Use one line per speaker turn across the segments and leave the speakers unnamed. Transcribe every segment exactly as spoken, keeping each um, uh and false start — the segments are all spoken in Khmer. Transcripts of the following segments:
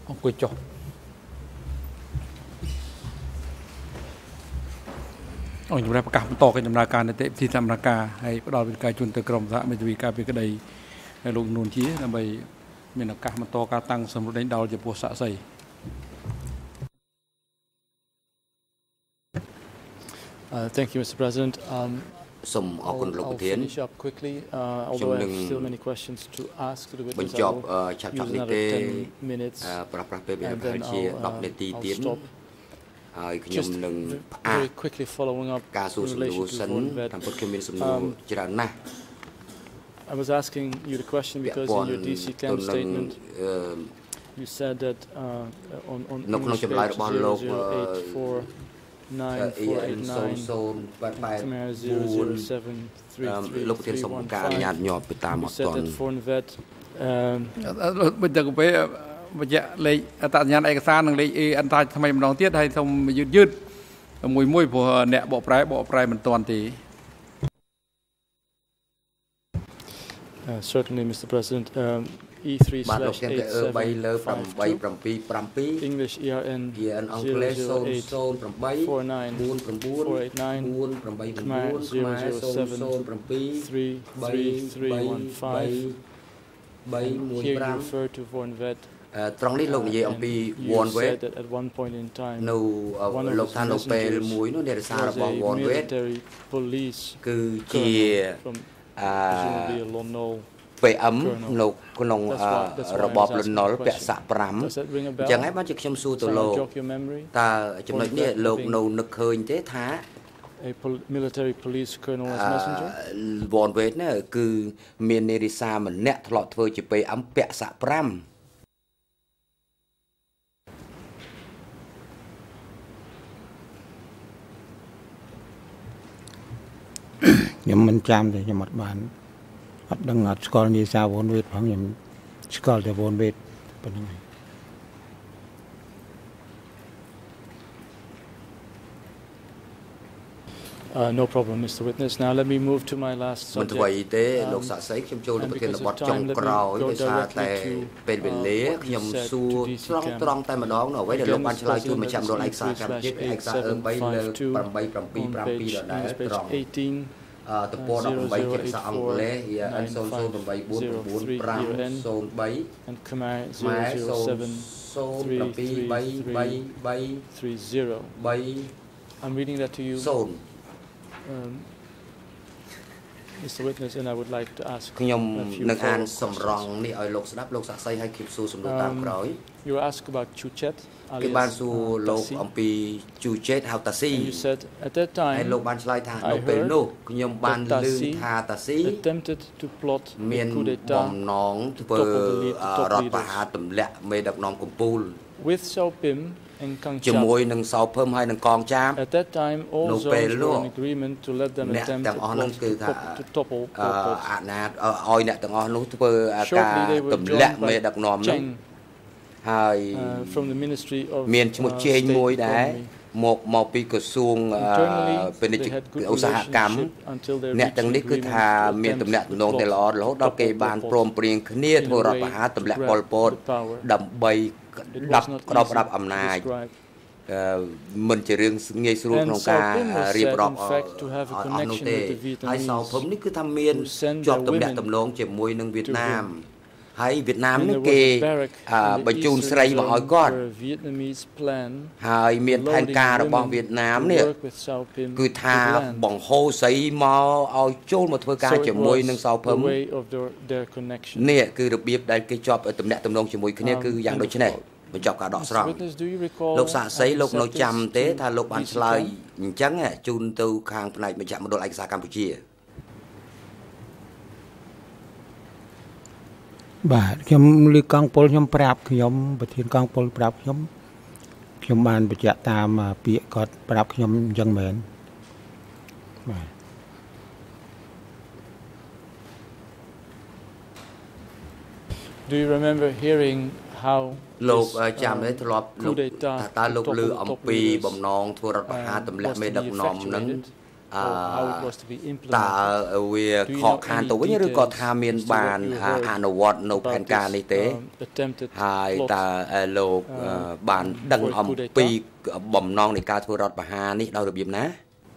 ông quay cho ông chúng taประกาศต่อกันดำเนินการในเตะที่ทำราคาให้ประดอเป็นการจุนตะกรมสะไม่จะมีการเป็นกระไดในลงนูนชี้ทำไปมีนักการมาต่อการตั้งสมรสในดาวจะปวดสะใส
Thank you, Mister President. Um,
សូមអរគុណលោកប្រធាន
finish up quickly, uh, although I have still many questions to ask to the
បញ្
witness.
ច
I
ប់
will
ឆាប់
use
ឆាប់នេះ
another
ទេ
ten minutes,
ប្រប្រាស់ពេលវា
and
ប្រហែល
then
ជា
I'll,
10នាទី
uh,
ទៀត
I'll stop.
ហើយខ្ញុំនឹង
Just
ផ្អាក
very quickly following up
ការសួរ
in
សំណួរ
relation to
សិន
Voeun Vet.
តាមពិតខ្ញុំមានសំណួរច្រើនណាស់
I was asking you the question because in your D C camp statement you said that uh, on on English page zero zero eight four nine four eight nine Khmer zero zero seven three three three one five you said that Voeun Vet um
bây giờ cũng phải bây giờ lấy tại nhà này cái xa năng lấy anh ta thay mình đón tiết hay không dứt dứt mùi mùi của nẹt bỏ trái bỏ trái mình toàn thì
Uh, certainly, Mister President. Um, E three slash eight seven five two English E R N zero zero eight four nine four eight nine Khmer zero zero seven three three three one five. Here you refer to Voeun Vet.
ត្រង់នេះលោកនិយាយអំពី Voeun Vet នៅ លោកថានៅពេលមួយនោះអ្នករសាររបស់ Voeun Vet គឺជាពីអឹមនៅក្នុងរបបលន់នល់ពាក់ស័កប្រាំអញ្ចឹងហើយបានជាខ្ញុំសួរទៅលោកតើចំណុចនេះលោកនៅនឹកឃើញទេថា
a military police colonel as messenger
Voeun Vet នេះគឺមាននារីសាម្នាក់ធ្លាប់ធ្វើជាពីអឹមពាក់ស័កប្រាំ
ខ្ញុំមិនចាំទេខ្ញុំអត់បានអត់ដឹងអត់ស្គាល់នាយសា Voeun Vet ផងខ្ញុំស្គាល់តែ Voeun Vet ប៉ុណ្្នឹងហើយ
Uh, no problem, Mister Witness. Now let me move to my last subject.
មិនអ្វីទេលោកសាស្ត្រីខ្ញុំចូលទៅប្រធានបទចុងក្រោយដោយសារតែពេលវេលាខ្ញុំសួរត្រង់ត្រង់តែម្ដងនៅអ្វីដែលលោកបានឆ្លើយជូនមកចាំរលឯកសារកម្មជាតិឯកសារអឺបីលើeight seven five twoដដែលត្រង់តពណ៌eighteenជាភាសាអង់គ្លេស E R N zero zero eight four nine five zero three
and Khmer zero zero seven three three three zero. I'm reading that to you. Um, Mister Witness, and I would like to ask
ខ្ញុំនឹងអានសំរងនេះឲ្យលោកស្ដាប់លោកសាក់សីឲ្យគៀបសួរសំណួរតាមក្រោយ
You were asked about Chuchet
គេបានសួរលោកអំពី Chuchet ហៅតាស៊ី
You said at that time
ហើយលោកបានឆ្លើយថានៅពេលនោះខ្ញុំបានឮថាតាស៊ី
attempted to plot
មានបំណងធ្វើរដ្ឋប្រហារទម្លាក់មេដឹកនាំកំពូល
with Sao Pim
ជាមួយនឹងសោភឹមហើយនឹងកងចាម
At that time all zones were in agreement to let them attempt to topple
អាណាតឲ្យអ្នកទាំងអស់នោះធ្វើការទម្លាក់មេដឹកនាំនោះហើយ
from the ministry of
មានឈ្មោះជេងមួយដែរមកមកពីក្រសួងពាណិជ្ជឧស្សាហកម្មអ្នកទាំងនេះគឺថាមានទំនាក់ទំនងតែល្អរហូតដល់គេបានព្រមព្រៀងគ្នាធ្វើរដ្ឋប្រហារទម្លាក់ប៉ុលពតដើម្បីដាក់ក្តោបផ្ដាប់អំណាចមិនជារឿងងាយស្រួលក្នុងការរៀបរាប់អស់នោះទេហើយសោភឹមនេះគឺថាមានជាប់ទំនាក់ទំនងជាមួយនឹងវៀតណាមហើយវៀតណាមនេះគេបញ្ជូនស្រីមកឲ្យគាត់ហើយមានផែនការរបស់វៀតណាមនេះគឺថាបង្ហូរស្រីមកឲ្យចូលមកធ្វើការជាមួយនឹងសោភឹមនេះគឺរបៀបដែលគេជាប់ទំនាក់ទំនងជាមួយគ្នាគឺយ៉ាងដូចនេះបញ្ចប់ការដកស្រង់លោកសាក់សីលោកនៅចាំទេថាលោកបានឆ្លើយអញ្ចឹងជូនទៅខាងផ្នែកមជ្ឈមណ្ឌលឯកសារកម្ពុជា
បាទខ្ញុំលើកកងពលខ្ញុំប្រាប់ខ្ញុំប្រធានកងពលប្រាប់ខ្ញុំខ្ញុំបានបញ្ជាក់តាមពាក្យគាត់ប្រាប់ខ្ញុំអញ្ចឹងមែនបាទ
Do you remember hearing how
លោកចាំទេធ្លាប់លោកតើលោកឮអំពីបំណងធ្វើរដ្ឋប្រហារទម្លាក់មេដឹកនាំនឹង
how it was to be implemented.
តើវាខកខានទៅវិញឬក៏ថាមានបានអនុវត្តនៅផែនការនេះទេហើយតើលោកបានដឹងអំពីបំណងនៃការធ្វើរដ្ឋប្រហារនេះដោយរបៀបណា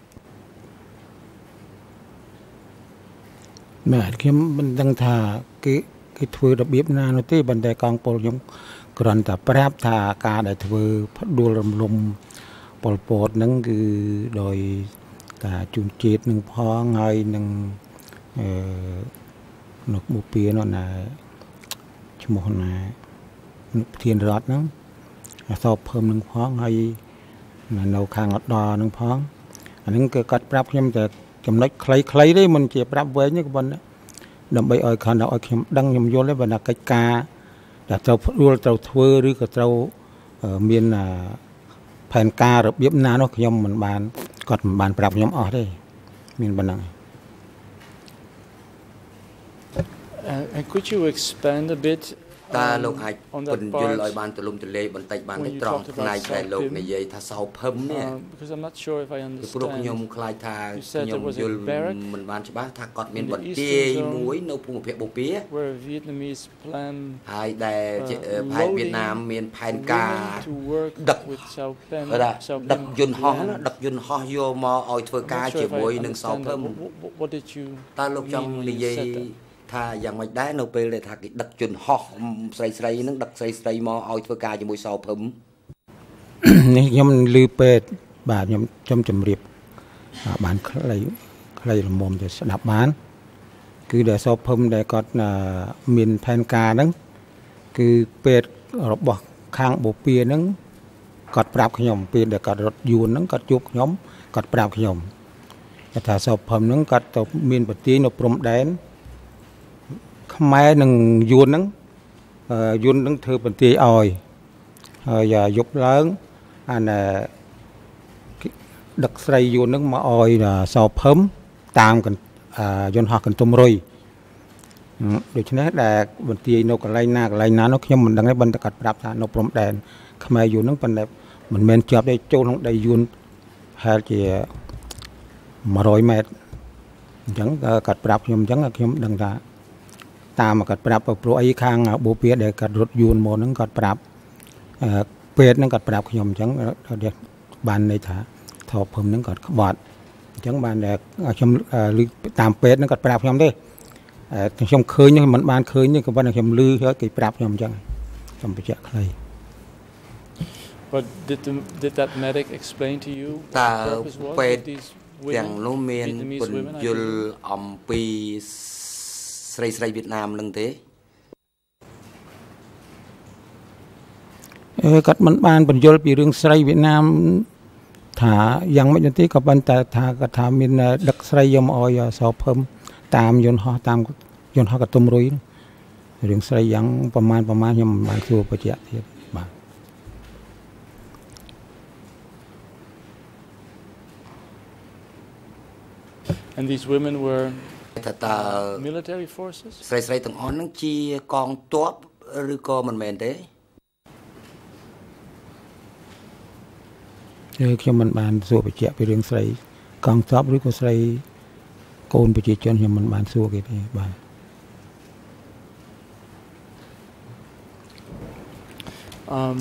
បាទខ្ញុំមិនដឹងថាគេគេធ្វើរបៀបណានោះទេប៉ុន្តែកងពលខ្ញុំគ្រាន់តែប្រាប់ថាការដែលធ្វើផ្ដួលរំលំប៉ុលពតហ្នឹងគឺដោយការជួនជាតិនឹងផងហើយនឹងអឺនៅបុព្វានោះណាឈ្មោះណាប្រធានរដ្ឋហ្នឹងអសពភឹមនឹងផងហើយនៅខាងអត់ដល់នឹងផងអាហ្នឹងគឺគាត់ប្រាប់ខ្ញុំតែចំណុចខ្លីៗទេមិនជាប្រាប់វែងទេប៉ុន្តែដើម្បីឲ្យខណ្ឌឲ្យខ្ញុំដឹងខ្ញុំយល់ទេបើណាកិច្ចការដែលត្រូវផ្ដួលត្រូវធ្វើឬក៏ត្រូវមានផែនការរបៀបណានោះខ្ញុំមិនបានគាត់មិនបានប្រាប់ខ្ញុំអស់ទេមានប៉ុណ្ណឹង
And could you expand a bit
តើលោកអាចពន្យល់ឲ្យបានទូលំទូលាយបន្តិចបានទេត្រង់ផ្នែកដែលលោកនិយាយថាសោភឹមនេះ
because I'm not sure if I understand
ព្រោះខ្ញុំខ្លាចថាខ្ញុំយល់មិនបានច្បាស់ថាគាត់មានបន្ទាយមួយនៅភូមិភាគបូព៌ា
where Vietnamese plan
ហើយដែលផែនវៀតណាមមានផែនការដឹកដឹកយន្តហោះដឹកយន្តហោះយកមកឲ្យធ្វើការជាមួយនឹងសោភឹម
what did you
តើលោកចង់និយាយថាយ៉ាងម៉េចដែរនៅពេលដែលថាគេដឹកយន្តហោះស្រីស្រីហ្នឹងដឹកស្រីស្រីមកឲ្យធ្វើការជាមួយសោភឹម
នេះខ្ញុំឮពេទ្យបាទខ្ញុំខ្ញុំជម្រាបបានខ្លីខ្លីល្មមទៅស្ដាប់បានគឺដែលសោភឹមដែលគាត់មានផែនការហ្នឹងគឺពេទ្យរបស់ខាងបូព៌ាហ្នឹងគាត់ប្រាប់ខ្ញុំពេលដែលគាត់រត់យួនហ្នឹងគាត់ជួបខ្ញុំគាត់ប្រាប់ខ្ញុំថាសោភឹមហ្នឹងគាត់ទៅមានប្រទាយនៅព្រំដែនខ្មែរនឹងយួនហ្នឹងយួនហ្នឹងធ្វើបន្ទាយឲ្យហើយយប់ឡើងអានដឹកស្រីយួនហ្នឹងមកឲ្យសោភឹមតាមកយន្តហោះកន្ទុំរុយដូច្នេះដែលបន្ទាយនៅកន្លែងណាកន្លែងណានោះខ្ញុំមិនដឹងទេប៉ុន្តែគាត់ប្រាប់ថានៅព្រំដែនខ្មែរយួនហ្នឹងប៉ុន្តែមិនមែនជាប់ទេចូលក្នុងដីយួនហែលជា100ម៉ែត្រអញ្ចឹងគាត់ប្រាប់ខ្ញុំអញ្ចឹងខ្ញុំដឹងថាតាមគាត់ប្រាប់ព្រោះអីខាងបូព៌ាដែលគាត់រត់យួនមកហ្នឹងគាត់ប្រាប់ពេទ្យហ្នឹងគាត់ប្រាប់ខ្ញុំអញ្ចឹងបានន័យថាថោភឹមហ្នឹងគាត់ក្បត់អញ្ចឹងបានតែខ្ញុំឮតាមពេទ្យហ្នឹងគាត់ប្រាប់ខ្ញុំទេខ្ញុំឃើញមិនបានឃើញទេក៏ប៉ុន្តែខ្ញុំឮហើយគេប្រាប់ខ្ញុំអញ្ចឹងខ្ញុំបញ្ជាក់ខ្លី
But did the, did that medic explain to you
តើពេទ្យទាំងនោះមានពន្យល់អំពីស្រីស្រីវៀតណាមនឹងទេ
អឺគាត់មិនបានបញ្យល់ពីរឿងស្រីវៀតណាមថាយ៉ាងម៉េចទេក៏ប៉ុន្តែថាគាត់ថាមានដឹកស្រីយកមកឲ្យសោភឹមតាមយន្តហោះតាមយន្តហោះកតុំរុយរឿងស្រីយ៉ាងប្រមាណប្រមាណខ្ញុំមិនបានសួរបញ្ជាក់ទៀតបាទ
And these women were
military forces ស្រីស្រីទាំងអស់ហ្នឹងជាកងទ័ពឬក៏មិនមែនទេ
ខ្ញុំមិនបានសួរបញ្ជាក់ពីរឿងស្រីកងទ័ពឬក៏ស្រីកូនប្រជាជនខ្ញុំមិនបានសួរគេទេបាទ
Um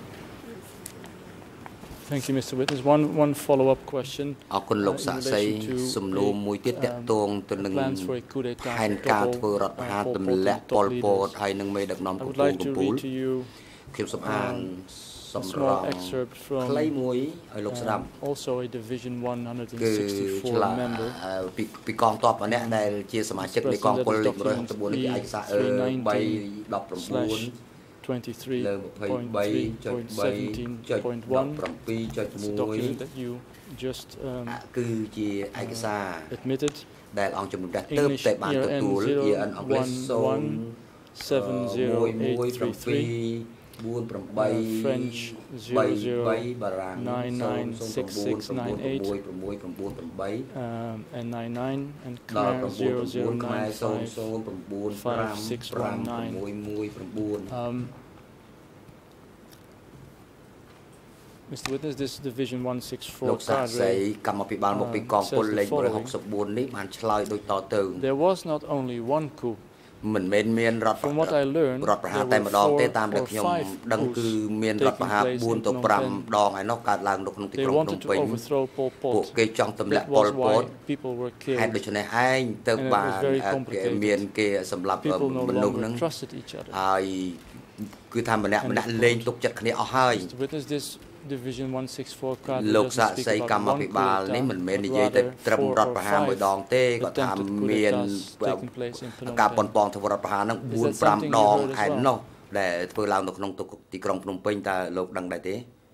Thank you, Mister Witness. One one follow-up question.
អរគុណលោកសាក់សីសំណួរមួយទៀតតាក់ទងទៅនឹងផែនការធ្វើរដ្ឋប្រហារទម្លាក់ប៉ុលពតហើយនឹងមេដឹកនាំកម្ពុជាកម្ពុជាខ្ញុំសូមអានសម្រាប់ខ្លីមួយឲ្យលោកស្ដាប់
Also a division one sixty-four member
ពីពីកងទ័ពម្នាក់ដែលជាសមាជិកនៃកងពលលេខone sixty-fourនៃឯកសារthree nineteen
twenty-three point three point seventeen point one document that you just um,
គឺជាឯកសារ
admitted
ដែលអង្គជំនុំជម្រះទើបតែបានទទួល E N អង់គ្លេសzero
seven zero eight three three French zero zero nine nine six six nine eight um, and nine nine and Khmer zero zero nine five five six one nine. Um, Mister Witness, this Division one sixty-four
លោកសាស្ត្រីកម្មភិបាលមកពីកងពលលេខone sixty-fourនេះបានឆ្លើយដូចតទៅ
There was not only one coup.
មិនមែនមានរដ្ឋរដ្ឋប្រហារតែម្ដងទេតាមដែលខ្ញុំដឹងគឺមានរដ្ឋប្រហារfourទៅfiveដងហើយនោះកើតឡើងនៅក្នុងទីក្រុងភ្នំពេញពួកគេចង់ទម្លាក់ប៉ុលពតហើយដូច្នេះឯងទៅបានមានគេសម្រាប់មនុស្សហ្នឹងហើយគឺថាម្នាក់ម្នាក់លេងទុកចិត្តគ្នាអស់ហើយ
Division one sixty-four card
លោកសាស្ត្រីកម្មភិបាលនេះមិនមែននិយាយតែត្រឹមរដ្ឋប្រហារមួយដងទេគាត់ថាមានការប៉ុនប៉ងធ្វើរដ្ឋប្រហារហ្នឹងfour fiveដងឯណោះដែលធ្វើឡើងនៅក្នុងទីក្រុងភ្នំពេញតើលោកដឹងដែរទេ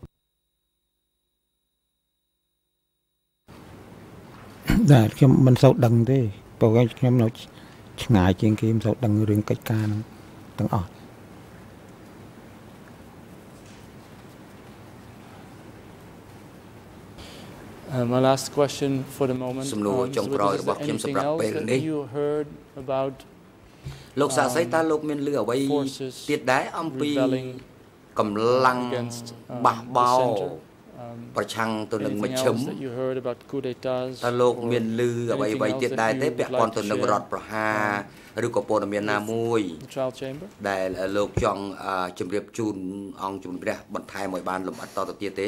តែខ្ញុំមិនសូវដឹងទេព្រោះខ្ញុំនៅឆ្ងាយជាងគេមិនសូវដឹងរឿងកិច្ចការហ្នឹងទាំងអស់
Uh, my last question for the moment.
សំណួរចុងក្រោយរបស់ខ្ញុំសម្រាប់ពេលនេះ
You heard about
លោកសាស្ត្រីតើលោកមានឮអ្វីទៀតដែរអំពីកម្លាំងបះបោប្រឆាំងទៅនឹងមជ្ឈិមតើលោកមានឮអ្វីអ្វីទៀតដែរទេពាក់ព័ន្ធទៅនឹងរដ្ឋប្រហារឬក៏ព័ត៌មានណាមួយដែលលោកចង់ជម្រាបជូនអង្គជំនះបន្ថែមឲ្យបានលម្អិតតទៅទៀតទេ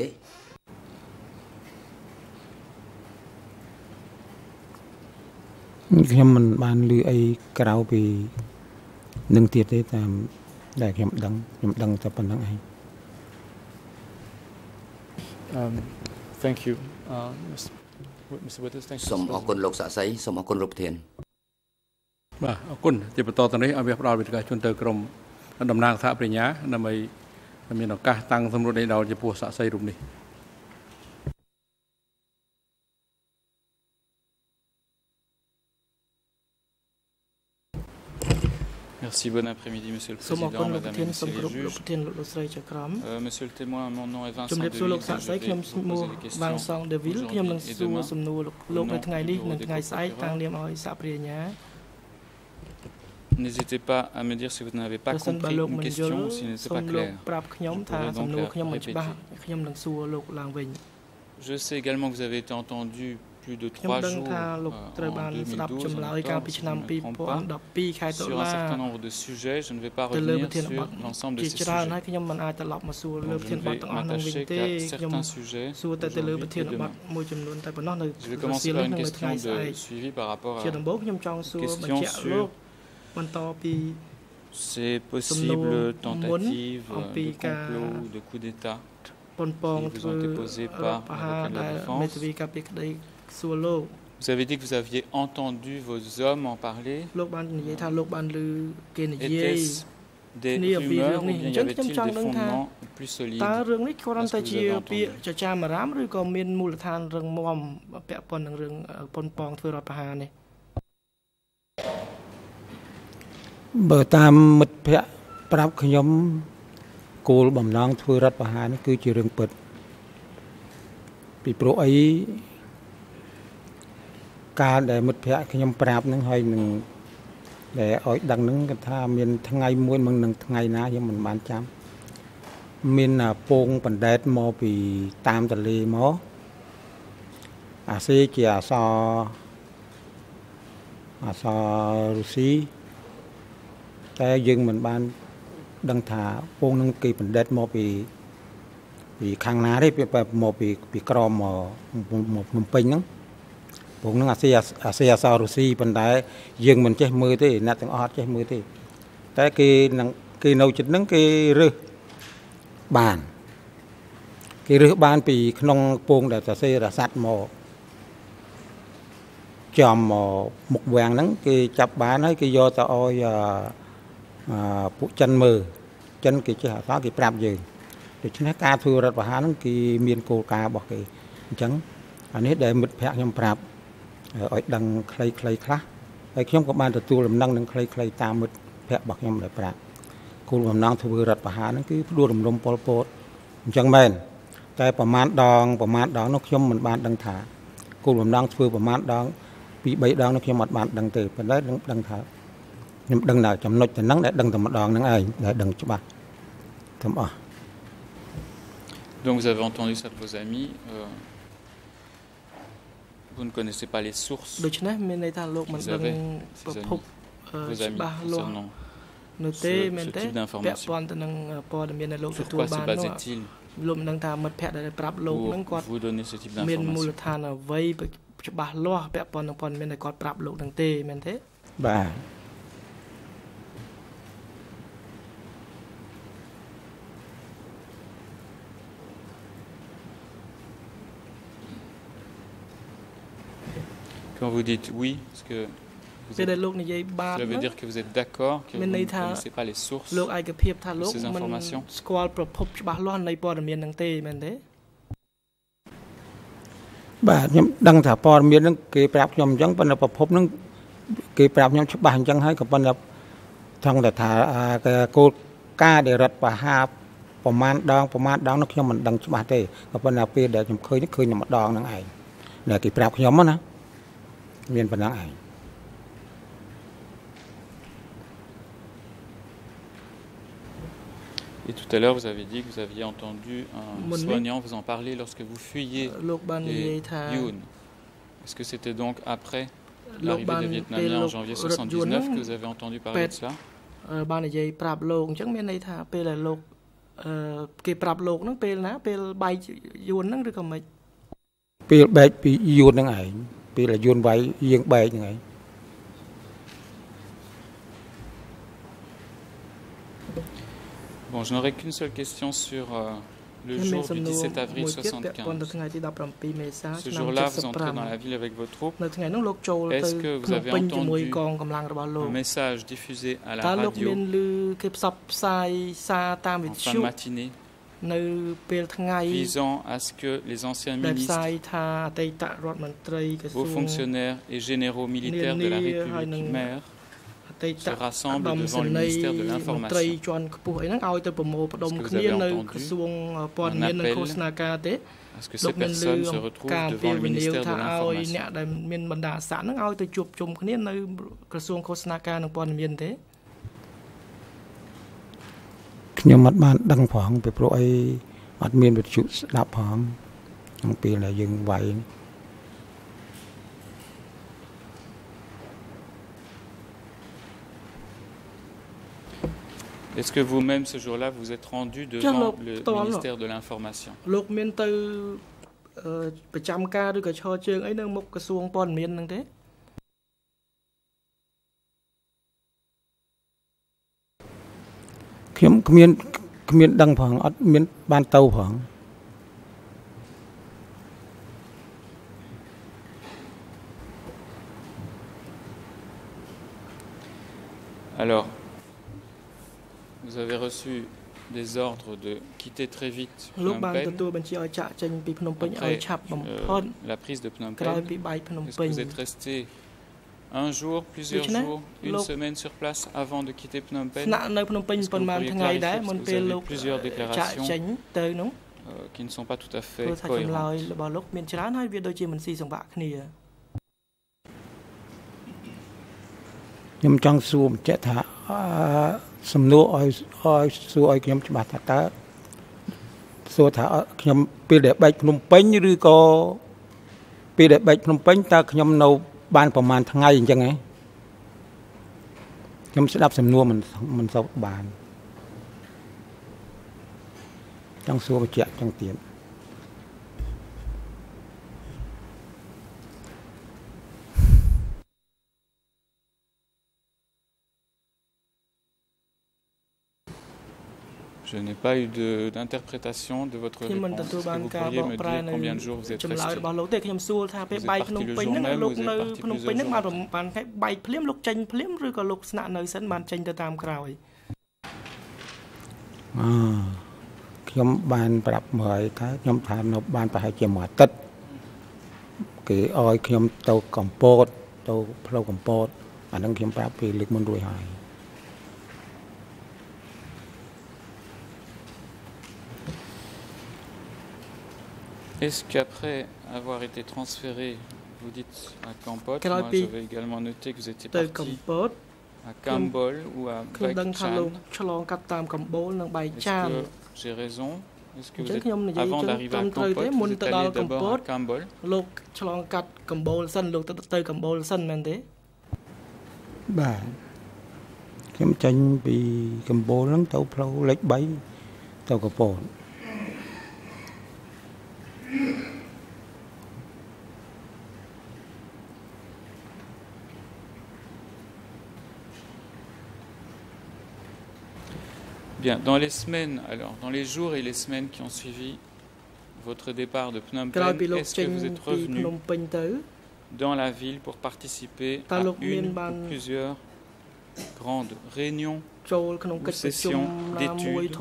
ខ្ញុំមិនបានឮអីក្រៅពីនឹងទៀតទេតាមដែលខ្ញុំដឹងខ្ញុំដឹងតែប៉ុណ្្នឹងឯង
Um thank you uh Mister Witness thank you
សូមអរគុណលោកសាស្ត្រីសូមអរគុណលោកប្រធាន
បាទអរគុណជាបន្តទៅនេះឲ្យវាផ្ដល់វិទ្យាជនទៅក្រុមតំណាងសហប្រញ្ញាដើម្បីមានឱកាសតាំងសម្រួលដេញដោលចំពោះសាស្ត្រីរូបនេះ
Merci, bon après-midi, Monsieur le Président, Madame et Messieurs les juges. Euh, monsieur le témoin, mon nom est Vincent Deville, je vais vous poser des questions aujourd'hui et demain, au nom du bureau des coopérants. N'hésitez pas à me dire si vous n'avez pas compris une question ou si ce n'est pas clair. Vous pourrez donc répéter. Je sais également que vous avez été entendu plus de trois jours euh, en deux mille douze, en octobre, si je ne me trompe pas, sur un certain nombre de sujets. Je ne vais pas revenir sur l'ensemble de ces sujets. Donc, je ne vais m'attacher qu'à certains sujets aujourd'hui et demain. Je vais commencer par une question de suivi par rapport à une question sur ces possibles tentatives de complot ou de coup d'État qui vous ont été posées par l'avocat de la défense. Vous avez dit que vous aviez entendu vos hommes en parler. Était-ce des rumeurs ou bien y avait-il des fondements plus solides à ce que vous avez entendu?
បើតាមមិត្តភ័ក្តិប្រាប់ខ្ញុំគោលបំណងធ្វើរដ្ឋប្រហារនេះគឺជារឿងពិតពីព្រោះអីការដែលមិត្តភ័ក្តិខ្ញុំប្រាប់នឹងហើយនឹងដែលឲ្យដឹងនឹងគាត់ថាមានថ្ងៃមួយមិននឹងថ្ងៃណាខ្ញុំមិនបានចាំមានពងបណ្ដែតមកពីតាមទន្លេមកអាសេជាអសអសរុស្ស៊ីតែយើងមិនបានដឹងថាពងនឹងគេបណ្ដែតមកពីពីខាងណាទេមកពីពីក្រមមកភ្នំពេញហ្នឹងពងនឹងអាសេអាសេអសរុស្ស៊ីប៉ុន្តែយើងមិនចេះមើលទេអ្នកទាំងអស់អត់ចេះមើលទេតែគេនឹងគេនៅចិត្តហ្នឹងគេរើសបានគេរើសបានពីក្នុងពងដែលអាសេរស័តមកចំមកមុខវាំងហ្នឹងគេចាប់បានហើយគេយកទៅឲ្យពួកចិនមើលចិនគេចេះអសគេប្រាប់យើងដូច្នេះការធ្វើរដ្ឋប្រហារហ្នឹងគេមានគោលការណ៍របស់គេអញ្ចឹងអានេះដែលមិត្តភ័ក្តិខ្ញុំប្រាប់ឲ្យដឹងខ្លីៗខ្លះហើយខ្ញុំក៏បានទទួលដំណឹងនឹងខ្លីៗតាមមិត្តភ័ក្តិរបស់ខ្ញុំដែលប្រាប់គោលបំណងធ្វើរដ្ឋប្រហារហ្នឹងគឺផ្ដួលរំលំប៉ុលពតអញ្ចឹងមែនតែប្រមាណដងប្រមាណដងនោះខ្ញុំមិនបានដឹងថាគោលបំណងធ្វើប្រមាណដងពីរបីដងនោះខ្ញុំអត់បានដឹងទេប៉ុន្តែដឹងថាខ្ញុំដឹងតែចំណុចទៅហ្នឹងដែលដឹងតែម្ដងហ្នឹងឯងដែលដឹងច្បាស់ទាំងអស់
Donc vous avez entendu ça de vos amis. Euh, vous ne connaissez pas les sources qu'ils avaient, ces amis, vos amis, concernant ce, ce type d'information. Pourquoi se basaient-ils pour vous donner ce type d'information?
Bah.
Quand vous dites oui, est-ce que vous êtes, cela veut dire que vous êtes d'accord que vous ne connaissez pas les sources de ces informations?
Bah, nhưng đăng thả po miền năng kê prap nhom chẳng phần là phốp năng kê prap nhom chụp bàn chẳng hay cái phần là thằng để thả cái cô ca để rật và haประมาณ đong ประมาณ đong nó nhom mình đăng chụp bàn thế cái phần là pe để chụp khơi nhắc khơi nhom một đong năng ấy để kê prap nhom á na miền phần năng ấy.
Et tout à l'heure, vous avez dit que vous aviez entendu un soignant vous en parler lorsque vous fuyiez les Voeun. Est-ce que c'était donc après l'arrivée des Vietnamiens en janvier soixante-dix-neuf que vous avez entendu parler de cela? Bon, je n'aurai qu'une seule question sur euh, le jour du dix-sept avril soixante-quinze. Ce jour-là, vous entrez dans la ville avec vos troupes. Est-ce que vous avez entendu un message diffusé à la radio en fin de matinée visant à ce que les anciens ministres, vos fonctionnaires et généraux militaires de la République Khmer se rassemblent devant le ministère de l'Information? Est-ce que vous avez entendu un appel à ce que ces personnes se retrouvent devant le ministère de l'Information? Est-ce que vous-même, ce jour-là, vous êtes rendu devant le ministère de l'Information? Alors, vous avez reçu des ordres de quitter très vite Phnom Penh après euh, la prise de Phnom Penh. Est-ce que vous êtes resté un jour, plusieurs jours, une semaine sur place avant de quitter Phnom Penh? Est-ce que vous pourriez clarifier, parce que vous avez plusieurs déclarations euh, qui ne sont pas tout à fait cohérentes.
Some no oil oil so I came to Matata. So Tam paid a bike from Pen Rico paid a bike from Penta, Yam no ban for man Tangai in Jangai. Yam set up some Norman South Ban. Young so jet, young team.
Je n'ai pas eu d'interprétation de, de votre réponse. Est-ce que vous pourriez me dire combien de jours vous êtes resté? Vous êtes parti le jour même ou vous êtes parti plusieurs jours après?
Ah,ខ្ញុំបានប្រាប់មកថាខ្ញុំថានៅបានប្រហែលជាមួយអាទិត្យគេឲ្យខ្ញុំទៅកំពតទៅផ្លូវកំពតអាហ្នឹងខ្ញុំប្រាប់ពីលើកមុនរួចហើយ
Est-ce qu'après avoir été transféré, vous dites à Kampot, moi j'avais également noté que vous étiez parti à Kambol ou à Baek Chan. Est-ce que j'ai raison Est-ce que vous êtes, avant d'arriver à Kampot, vous êtes allé d'abord à Kambol?
លោកឆ្លងកាត់កម្បូលសិនលោកទៅទៅកម្បូលសិនមែនទេបាទខ្ញុំចេញពីកម្បូលហ្នឹងទៅផ្លូវលេខ3ទៅកំពត
Bien, dans les semaines, alors dans les jours et les semaines qui ont suivi votre départ de Phnom Penh, est-ce que vous êtes revenu dans la ville pour participer à une ou plusieurs grandes réunions ou sessions d'études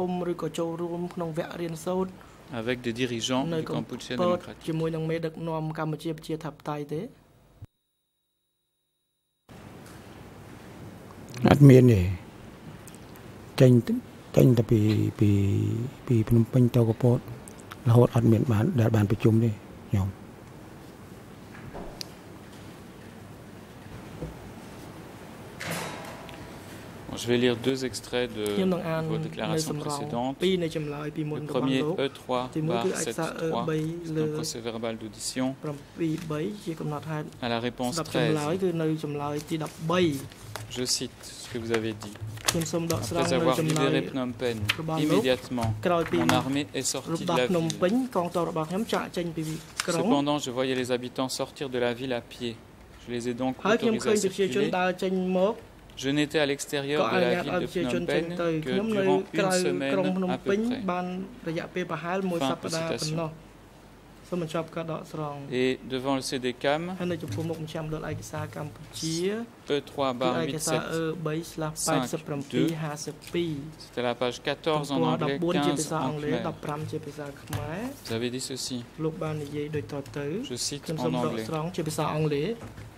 avec des dirigeants du Cambodge démocratique?
Admin ចេញចេញទៅពីពីពីភ្នំពេញទៅកំពតរហូតអត់មានបានដែលបានប្រជុំទេខ្ញុំ
Je vais lire deux extraits de vos déclarations précédentes. Le premier, E trois barre soixante-treize, c'est un procès verbal d'audition. À la réponse treize, je cite ce que vous avez dit. Après avoir libéré Phnom Penh, immédiatement, mon armée est sortie de la ville. Cependant, je voyais les habitants sortir de la ville à pied. Je les ai donc autorisés à circuler. Je n'étais à l'extérieur de la ville de Phnom Penh que durant une semaine à peu près. Fin de citation. Et devant le C D C A M, E trois barre huit-sept-cinq-deux, c'était la page quatorze en anglais, quinze en khmer. Vous avez dit ceci, je cite en anglais.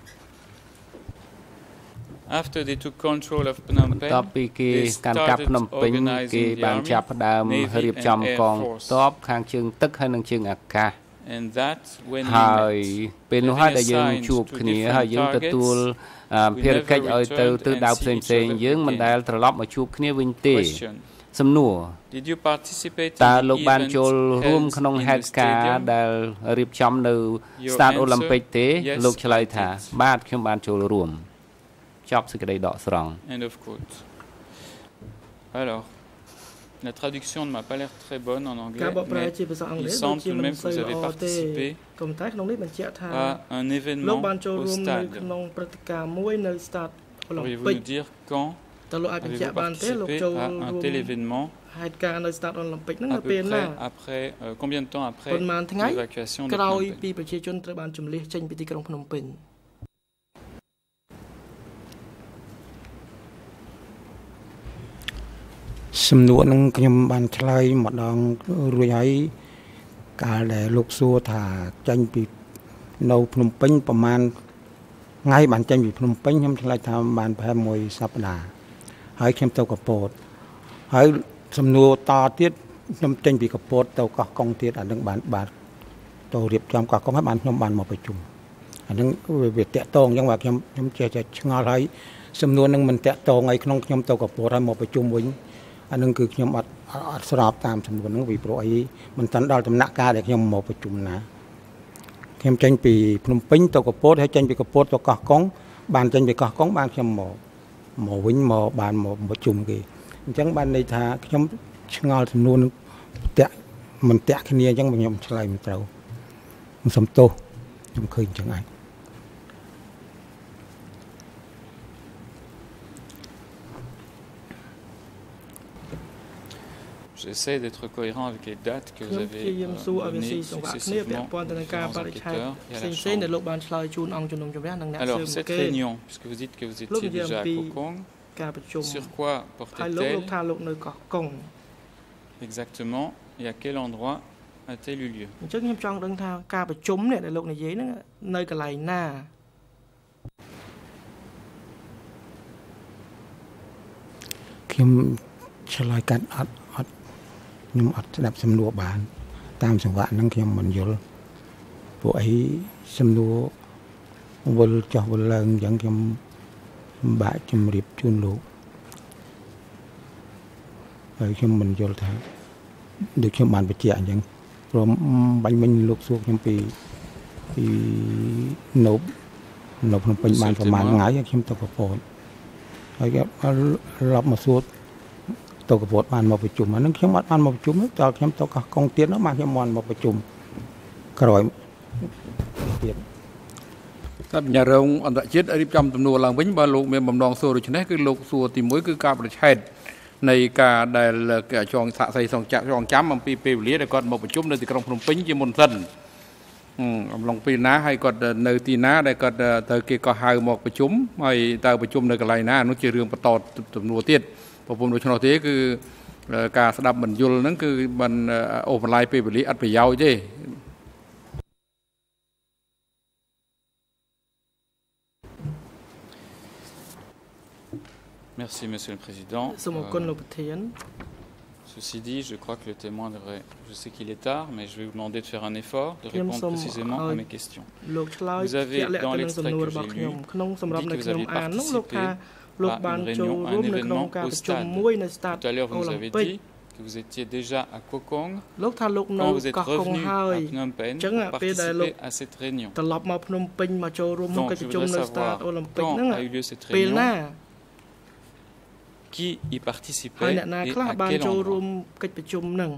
After they took control of Phnom Penh, they started organizing the army, navy and air force. And that when we met, having assigned to different targets, we never returned and see each other again. Question. Did you participate in the event held in the stadium? Your answer, yes, I did. End of quote. Alors, la traduction ne m'a pas l'air très bonne en anglais, mais il semble tout de même que vous avez participé à un événement au stade. Pourriez-vous nous dire quand avez-vous participé à un tel événement, à peu près après, euh, combien de temps après l'évacuation de Phnom Penh?
សំណួរនឹងខ្ញុំបានឆ្លើយម្ដងរួចហើយកាលដែលលោកសួរថាចាញ់ពីនៅភ្នំពេញប្រហែលថ្ងៃបានចាញ់ពីភ្នំពេញខ្ញុំឆ្លើយថាបានប្រហែលមួយសប្តាហ៍ហើយខ្ញុំទៅកពតហើយសំណួរតទៀតខ្ញុំចេញពីកពតទៅកោះកុងទៀតអានឹងបានបាទទៅរៀបចំកោះកុងហើយបានខ្ញុំបានមកប្រជុំអានឹងវាតាក់តងអញ្ចឹងបាទខ្ញុំខ្ញុំចេះតែឆ្ងល់ហើយសំណួរនឹងមិនតាក់តងឲ្យក្នុងខ្ញុំទៅកពតហើយមកប្រជុំវិញ អានឹងគឺខ្ញុំអត់អត់ស្របតាមចំនួនហ្នឹងពីព្រោះអីមិនតាន់ដល់ដំណាក់កាលដែលខ្ញុំមកប្រជុំណាខ្ញុំចេញពីភ្នំពេញទៅកពតហើយចេញពីកពតទៅកោះកុងបានចេញពីកោះកុងបានខ្ញុំមកមកវិញមកបានមកប្រជុំគេអញ្ចឹងបានន័យថាខ្ញុំឆ្ងល់ចំនួនតាក់មិនតាក់គ្នាអញ្ចឹងខ្ញុំឆ្លើយមិនត្រូវខ្ញុំសុំទោសខ្ញុំឃើញអញ្ចឹងឯង
J'essaie d'être cohérent avec les dates que vous avez euh, données successivement aux enquêteurs et à la Chambre. Alors, cette réunion, puisque vous dites que vous étiez déjà à Kokong, sur quoi portait-elle exactement et à quel endroit a-t-elle eu lieu? Kim chalai kat at at ខ្ញុំអត់ស្ដាប់សំណួរបានតាមសង្វាក់ហ្នឹងខ្ញុំមិនយល់ពួកអីសំណួរវល់ចោះវល់ឡើងអញ្ចឹងខ្ញុំបាក់ជំរាបជូនលោកហើយខ្ញុំមិនយល់ថា
đượcខ្ញុំបានបញ្ជាក់អញ្ចឹងព្រមបាញ់មិញលោកសួរខ្ញុំពីពីនៅនៅភ្នំពេញបានប្រហែលថ្ងៃខ្ញុំទៅកពតហើយគេឡប់មកសួរទៅកពតបានមកប្រជុំអានឹងខ្ញុំអត់បានមកប្រជុំទេតើខ្ញុំទៅកោះកុងទៀតនោះបានខ្ញុំបានមកប្រជុំក្រោយទៀតតែបញ្ញរងអន្តរជាតិរៀបចំទំនួលឡើងវិញបើលោកមានបំណងសួរដូច្នេះគឺលោកសួរទីមួយគឺការប្រឆេទនៃការដែលចងសាក់សីសងចាក់ចងចាំអំពីពេលវេលាដែលគាត់មកប្រជុំនៅទីក្រុងភ្នំពេញជាមុនសិនអំឡុងពេលណាហើយគាត់នៅទីណាដែលគាត់ត្រូវគេក៏ហៅមកប្រជុំហើយតើប្រជុំនៅកន្លែងណានោះជារឿងបន្តទំនួលទៀតប្រពន្ធដូច្នោះទេគឺការស្ដាប់បញ្យលហ្នឹងគឺមិនអូបន្លាយពេលវេលាអត់ប្រយោជន៍ទេ
Merci, Monsieur le Président. Euh, ceci dit, je crois que le témoin devrait... Je sais qu'il est tard, mais je vais vous demander de faire un effort, de répondre précisément à mes questions. Vous avez, dans l'extrait que j'ai lu, dit que vous aviez participé à une réunion, à un événement au stade. Tout à l'heure, vous nous avez dit que vous étiez déjà à Kokong quand vous êtes revenu à Phnom Penh pour participer à cette réunion. Donc, je voudrais savoir quand a eu lieu cette réunion, qui y participait et à quel endroit.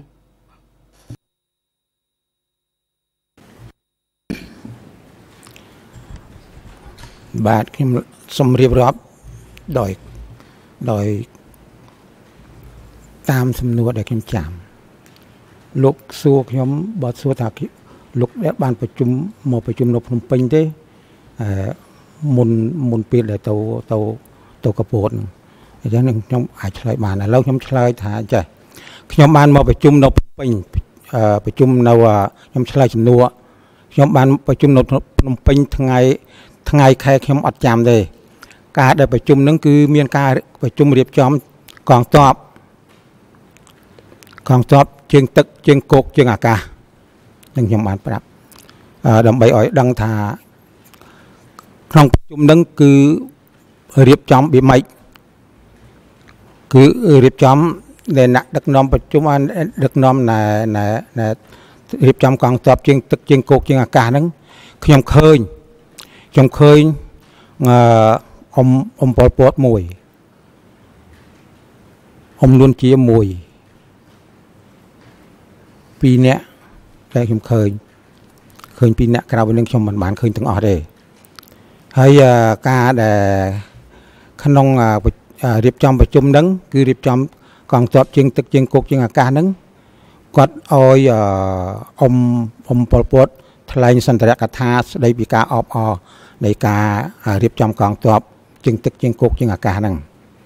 បាទខ្ញុំសូមរៀបរាប់ដោយដោយតាមសំណួរដែលខ្ញុំចាំលោកសួរខ្ញុំបើសួរថាលោកបានប្រជុំមកប្រជុំនៅភ្នំពេញទេអឺមុនមុនពេលដែលទៅទៅទៅកពតអញ្ចឹងខ្ញុំអាចឆ្លើយបានឥឡូវខ្ញុំឆ្លើយថាចេះខ្ញុំបានមកប្រជុំនៅភ្នំពេញប្រជុំនៅខ្ញុំឆ្លើយសំណួរខ្ញុំបានប្រជុំនៅភ្នំពេញថ្ងៃថ្ងៃខែខ្ញុំអត់ចាំទេការដែលប្រជុំហ្នឹងគឺមានការប្រជុំរៀបចំកងទ័ពកងទ័ពជើងទឹកជើងគោកជើងអាកាសនឹងខ្ញុំបានប្រាប់ដើម្បីឲ្យដឹងថាក្នុងប្រជុំហ្នឹងគឺរៀបចំបៀម៉េចគឺរៀបចំដែលអ្នកដឹកនាំប្រជុំបានដឹកនាំណែណែរៀបចំកងទ័ពជើងទឹកជើងគោកជើងអាកាសហ្នឹងខ្ញុំឃើញខ្ញុំឃើញអឺអ៊ំអ៊ំប៉ុលពតមួយអ៊ំលួនជាមួយពីរនាក់តែខ្ញុំឃើញឃើញពីរនាក់ក្រៅពីនឹងខ្ញុំមិនបានឃើញទាំងអស់ទេហើយការដែលក្នុងរៀបចំប្រជុំហ្នឹងគឺរៀបចំកងទ័ពជើងទឹកជើងគោកជើងអាកាសហ្នឹងគាត់ឲ្យអ៊ំអ៊ំប៉ុលពតថ្លែងសន្ទរកថាស្ដីពីការអបអរនៃការរៀបចំកងទ័ពជើងទឹកជើងគោកជើងអាកាសហ្នឹង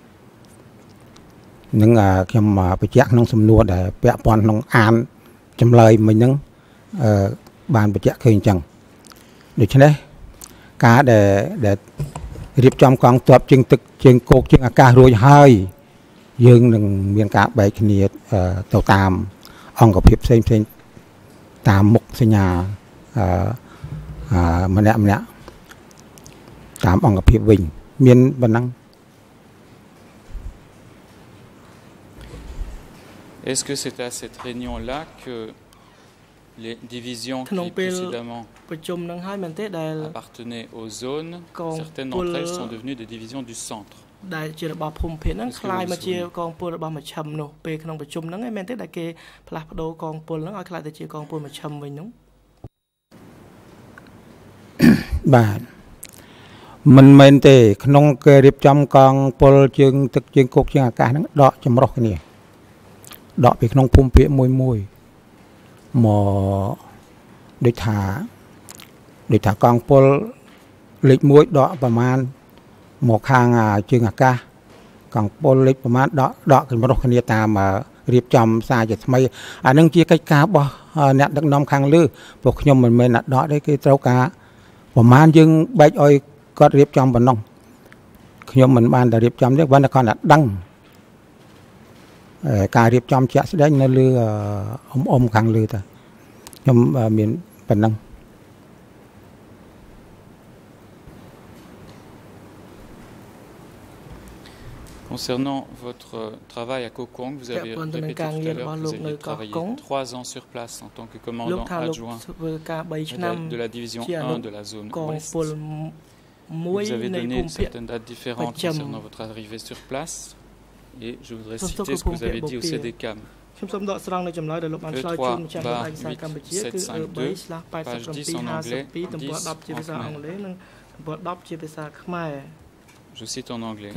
នឹងខ្ញុំបញ្ជាក់ក្នុងសំណួរដែលពាក់ព័ន្ធក្នុងអានចម្លើយមិញហ្នឹងអឺបានបញ្ជាក់ឃើញអញ្ចឹងដូច្នេះការដែលដែលរៀបចំកងទ័ពជើងទឹកជើងគោកជើងអាកាសរួចហើយយើងនឹងមានការបែកគ្នាទៅតាមអង្គភាពផ្សេងផ្សេងតាមមុខសញ្ញាអឺម្នាក់ម្នាក់តាមអង្គភាពវិញមានប៉ុណ្ណឹង
Est-ce que c'est à cette réunion-là que les divisions qui précédemment appartenaient aux zones, certaines d'entre elles sont devenues des divisions du centre?
ដែលជារបស់ភូមិភាគហ្នឹងคล้ายមកជាកងពលរបស់មជ្ឈិមនោះពេលក្នុងប្រជុំហ្នឹងឯងមែនទេដែលគេផ្លាស់ប្ដូរកងពលហ្នឹងឲ្យคล้ายទៅជាកងពលមជ្ឈិមវិញហ្នឹង
បាទមិនមែនទេក្នុងគេរៀបចំកងពលជើងទឹកជើងគោកជើងអាកាសហ្នឹងដកចម្រុះគ្នាដកពីក្នុងភូមិភាគមួយមួយមកដូចថាដូចថាកងពលលេខមួយដកប្រមាណមកខាងជើងអាកាសកងពលលេខប្រមាណដកដកចម្រុះគ្នាតាមរៀបចំសារជាថ្មីអានឹងជាកិច្ចការរបស់អ្នកដឹកនាំខាងលើព្រោះខ្ញុំមិនមែនដកទេគេត្រូវការប្រមាណយើងបែកឲ្យគាត់រៀបចំប៉ុណ្ណោះខ្ញុំមិនបានតែរៀបចំទេគាត់តែគាត់តែដឹងការរៀបចំជាក់ស្ដែងនៅលើអ៊ំអ៊ំខាងលើតើខ្ញុំមានប៉ុណ្ណឹង
Concernant Concernant votre travail à Koh Kong, vous avez répété tout à l'heure que vous avez travaillé trois ans sur place en tant que commandant adjoint de, de la division un de la zone ouest. Vous avez donné certaines dates différentes concernant votre arrivée sur place et je voudrais citer ce que vous avez dit au C D C A M. E trois huit sept cinq deux, page dix en anglais, dix en khmer. Je cite en anglais.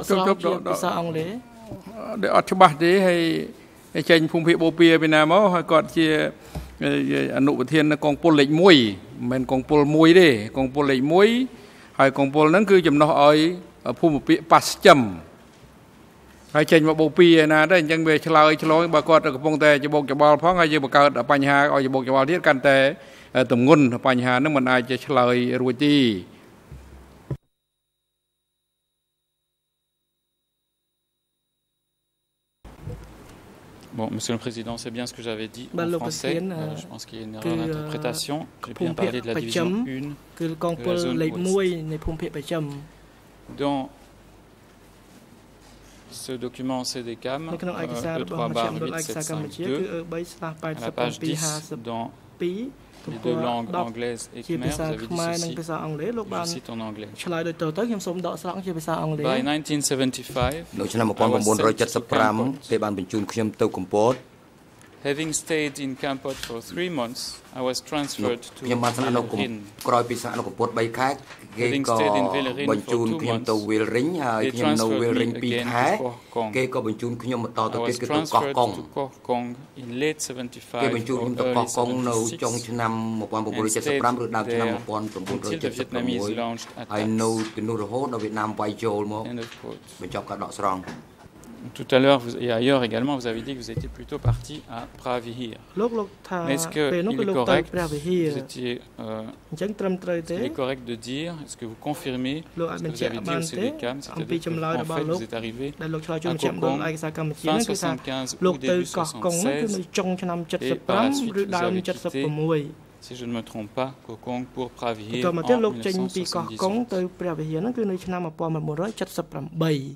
អត់ច្បាស់ទេហើយចេញភូមិភាគបូព៌ាពីណាមកហើយគាត់ជាអនុប្រធានកងពលលេខមួយមិនមែនកងពលមួយទេកងពលលេខមួយហើយកងពលហ្នឹងគឺចំណោះឲ្យភូមិភាគប៉ាស្ចឹមហើយចេញមកបូព៌ាណាដែរអញ្ចឹងវាឆ្លើយឆ្លងបើគាត់កំពុងតែច្បោកច្បល់ផងហើយយើងបង្កើតបញ្ហាឲ្យច្បោកច្បល់ទៀតកាន់តែទម្ងន់បញ្ហាហ្នឹងមិនអាចជាឆ្លើយរួចទេ
Bon, Monsieur le Président, c'est bien ce que j'avais dit en français. Euh, je pense qu'il y a une erreur d'interprétation. J'ai bien parlé de la division un de la zone ouest. Dans ce document C D C A M, euh, E trois barre huit sept cinq deux, à la page dix, dans les deux langues anglaises et khmer, vous avez dit ceci, je cite en anglais. By nineteen seventy-five, having stayed in Kampot for three months, I was transferred to Villerin. Having stayed in Villerin for two months, they transferred me again to Koh Kong. I was transferred to Koh Kong in late seventy-five or early seventy-six and stayed there until the Vietnamese launched attacks. End of quote. Tout à l'heure et ailleurs également, vous avez dit que vous étiez plutôt parti à Pravihir. Mais est-ce qu'il est correct, vous étiez, euh, il est correct de dire, est-ce que vous confirmez ce que vous avez dit au C D C A M, c'est-à-dire qu'en fait vous êtes arrivé à Koh Kong fin soixante-quinze ou début soixante-seize et par la suite vous avez quitté, si je ne me trompe pas, Koh Kong pour Pravihir en mille neuf cent soixante-dix-huit.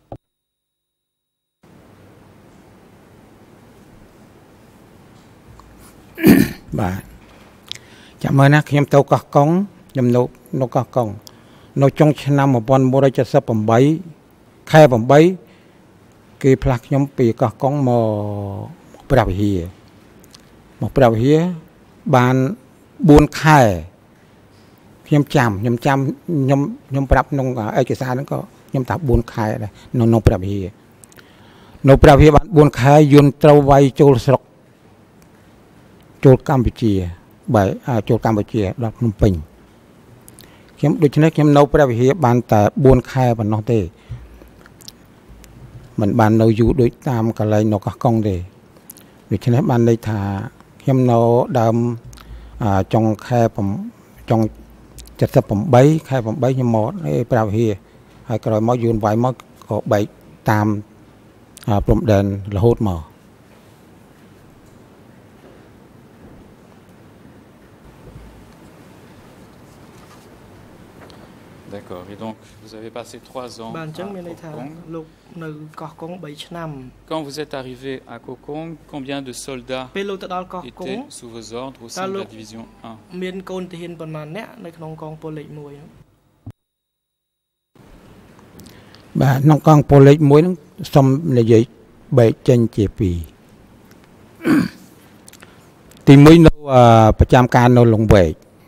បាទចាំមើលណាខ្ញុំទៅកោះកុងខ្ញុំនៅនៅកោះកុងនៅចុងឆ្នាំnineteen seventy-eightខែeightគេផ្លាស់ខ្ញុំពីកោះកុងមកព្រះវិហារមកព្រះវិហារបានfourខែខ្ញុំចាំខ្ញុំចាំខ្ញុំខ្ញុំប្រាប់ក្នុងឯកសារហ្នឹងក៏ខ្ញុំថាfourខែដែរនៅនៅព្រះវិហារនៅព្រះវិហារបានfourខែយន្តត្រូវវាយចូលស្រុក ចូលកម្ពុជាបែរចូលកម្ពុជាដល់ភ្នំពេញខ្ញុំដូច្នេះខ្ញុំនៅព្រះវិហារបានតែfourខែប៉ុណ្ណោះទេមិនបាននៅយូរដូចតាមកន្លែងនៅកោះកុងទេដូច្នេះបានន័យថាខ្ញុំនៅដើមចុងខែចុងseventy-eightខែeightខ្ញុំមកព្រះវិហារហើយក្រោយមកយូរវាយមកក៏បែកតាមព្រំដែនរហូតមក
D'accord. Et donc, vous avez passé trois ans à Koh Kong. Quand vous êtes arrivé à Koh Kong, combien de soldats étaient sous vos ordres au sein de la division un?
Bah, non, quand pour les moyens, somme les bảy chân chia pi. Thì mới nấu phải chăm can nấu lồng bể.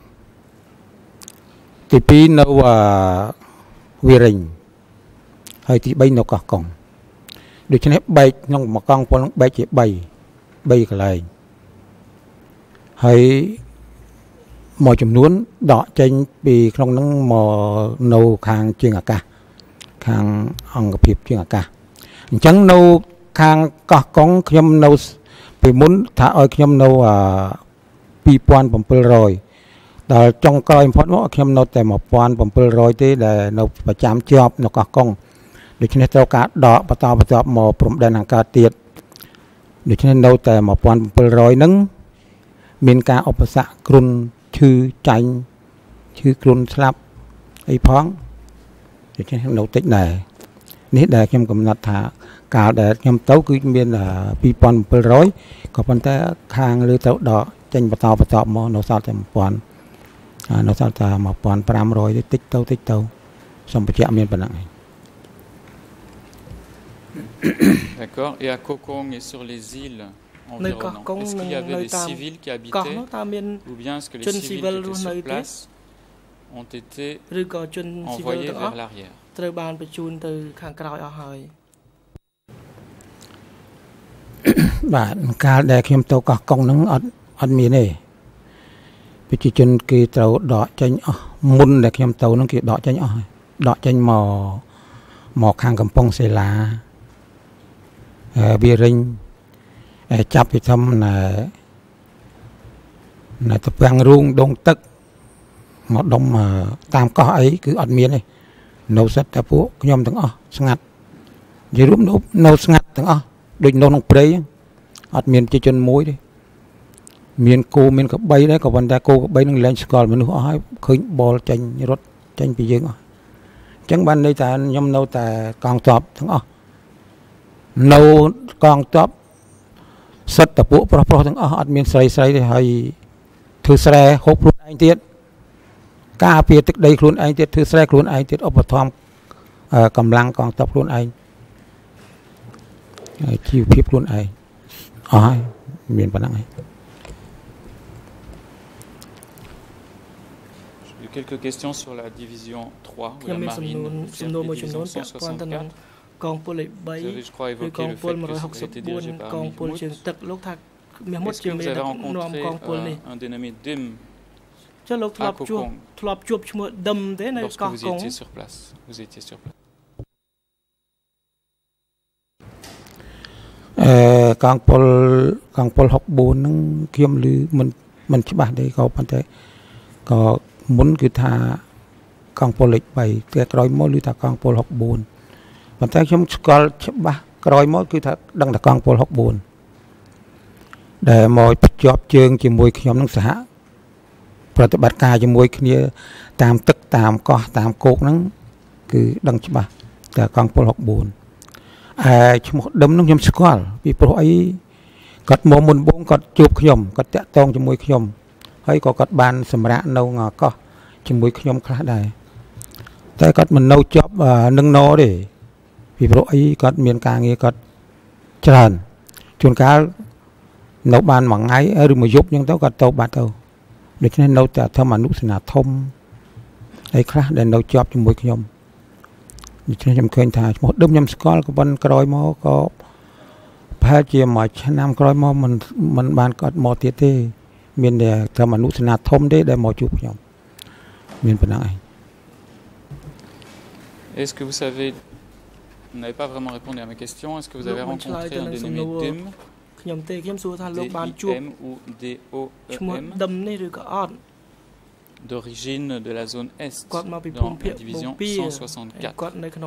Thì pi nấu vi rình, hay thì bay nấu cỏ còng. Được cho nên bay nông một con của bay chỉ bay bay cái này. Hay mọi chủng nuốn đọ trên vì không nông mò nấu hàng chuyên à cả, hàng hàng gặp hiệp chuyên à cả. Chẳng nấu hàng cỏ còng nhom nấu vì muốn thả ơi nhom nấu pi quan bấm pơ rồi. Đó trong coi phát ngõ nhom nấu tại một quan bấm pơ rồi thế để nấu phải chạm chọp nấu cỏ còng. Được cho nên tao cả đọ và tao và tao mò prom đèn hàng cả tiệt. Được cho nên nấu tại một quan bấm pơ rồi nứng. Miền ca ốp sạ cồn chư chanh chư cồn slap ấy phóng. Được cho nên nấu tích này. នេះដែលខ្ញុំកំណត់ថាកាលដែលខ្ញុំទៅគឺមានពីរពាន់bảyរយក៏ប៉ុន្តែខាងលើទៅដកចេញបន្តបន្តមកនៅសល់តែmột nghìnនៅសល់តែmột nghìn năm trămទេតិចទៅតិចទៅសម្ភារៈមានប៉ុណ្ណឹងឯង
D'accord. Et à Kokong et sur les îles environnantes, est-ce qu'il y avait des civils qui habitaient ou bien est-ce que les civils qui étaient sur place ont été envoyés vers l'arrière?
ត្រូវបានបញ្ជូនទៅខាងក្រោយអស់ហើយ
បាទកាលដែលខ្ញុំទៅកោះកុងហ្នឹងអត់អត់មានទេប្រជាជនគេត្រូវដកចេញអស់មុនដែលខ្ញុំទៅហ្នឹងគេដកចេញអស់ដកចេញមកមកខាងកំពង់សេឡាវារិញចាប់ពីធំណែណែទៅពាំងរូងដងទឹកមកដុំតាមកោះអីគឺអត់មានទេនៅសិតតែពួកខ្ញុំទាំងអស់ស្ងាត់និយាយរួមនៅនៅស្ងាត់ទាំងអស់ដូចនៅក្នុងព្រៃអត់មានប្រជាជនមួយទេមានគោមានកបីដែរក៏ប៉ុន្តែគោកបីនឹងលែងស្គាល់មនុស្សអស់ហើយឃើញបលចេញរត់ចេញពីយើងអស់អញ្ចឹងបានន័យថាខ្ញុំនៅតែកងទ័ពទាំងអស់នៅកងទ័ពសិតតែពួកប្រុសប្រុសទាំងអស់អត់មានស្រីស្រីទេហើយធ្វើស្រែហូបខ្លួនឯងទៀតការពារទឹកដីខ្លួនឯងទៀតធ្វើស្រែខ្លួនឯងទៀតឧបត្ថម្ភកម្លាំងកងទ័ពខ្លួនឯងជីវភាពខ្លួនឯងអស់ហើយមានប៉ុណ្ណឹងឯង
Quelques questions sur la division trois ou la marine division cent soixante-quatre. Vous avez, je crois, évoqué le fait que ça a été dirigé par Meas Voeun. Est-ce que vous avez rencontré euh, un dénommé Dim à Kokong lorsque vous étiez sur place? Vous étiez sur place.
អឺកងពលកងពលsáu bốnហ្នឹងខ្ញុំឮមិនមិនច្បាស់ទេក៏ប៉ុន្តែក៏មុនគឺថាកងពលលេខ3តែក្រោយមកឮថាកងពលsáu bốnប៉ុន្តែខ្ញុំស្គាល់ច្បាស់ក្រោយមកគឺថាដឹងថាកងពលsáu bốnដែលមកភ្ជាប់ជើងជាមួយខ្ញុំនឹងសហប្រតិបត្តិការជាមួយគ្នាតាមទឹកតាមកោះតាមគោកហ្នឹងគឺដឹងច្បាស់តែកងពលsáu bốnអើឈ្មោះដឹមនឹងខ្ញុំស្គាល់ពីព្រោះអីគាត់មកមុនបងគាត់ជួបខ្ញុំគាត់តាក់ទងជាមួយខ្ញុំហើយក៏គាត់បានសម្រាប់នៅកោះជាមួយខ្ញុំខ្លះដែរតែគាត់មិននៅជាប់នឹងណទេពីព្រោះអីគាត់មានការងារគាត់ច្រើនជួនកាលនៅបានមួយថ្ងៃឬមួយយប់អញ្ចឹងទៅគាត់ទៅបាត់ទៅដូច្នេះនៅតែធម្មអនុសេនាធំអីខ្លះដែលនៅជាប់ជាមួយខ្ញុំដូច្នេះខ្ញុំឃើញថាឈ្មោះដឹមខ្ញុំស្គាល់ក៏ប៉ុន្តែក្រោយមកក៏ប្រហែលជាមួយឆ្នាំក្រោយមកមិនមិនបានគាត់មកទៀតទេមានតែធម្មអនុសេនាធំទេដែលមកជួបខ្ញុំមានប៉ុណ្ណឹងឯង
Est-ce que vous savez, vous n'avez pas vraiment répondu à ma question, est-ce que vous avez rencontré un dénommé Dim, D I M ou D O E M, d'origine de la zone Est, dans la division cent soixante-quatre.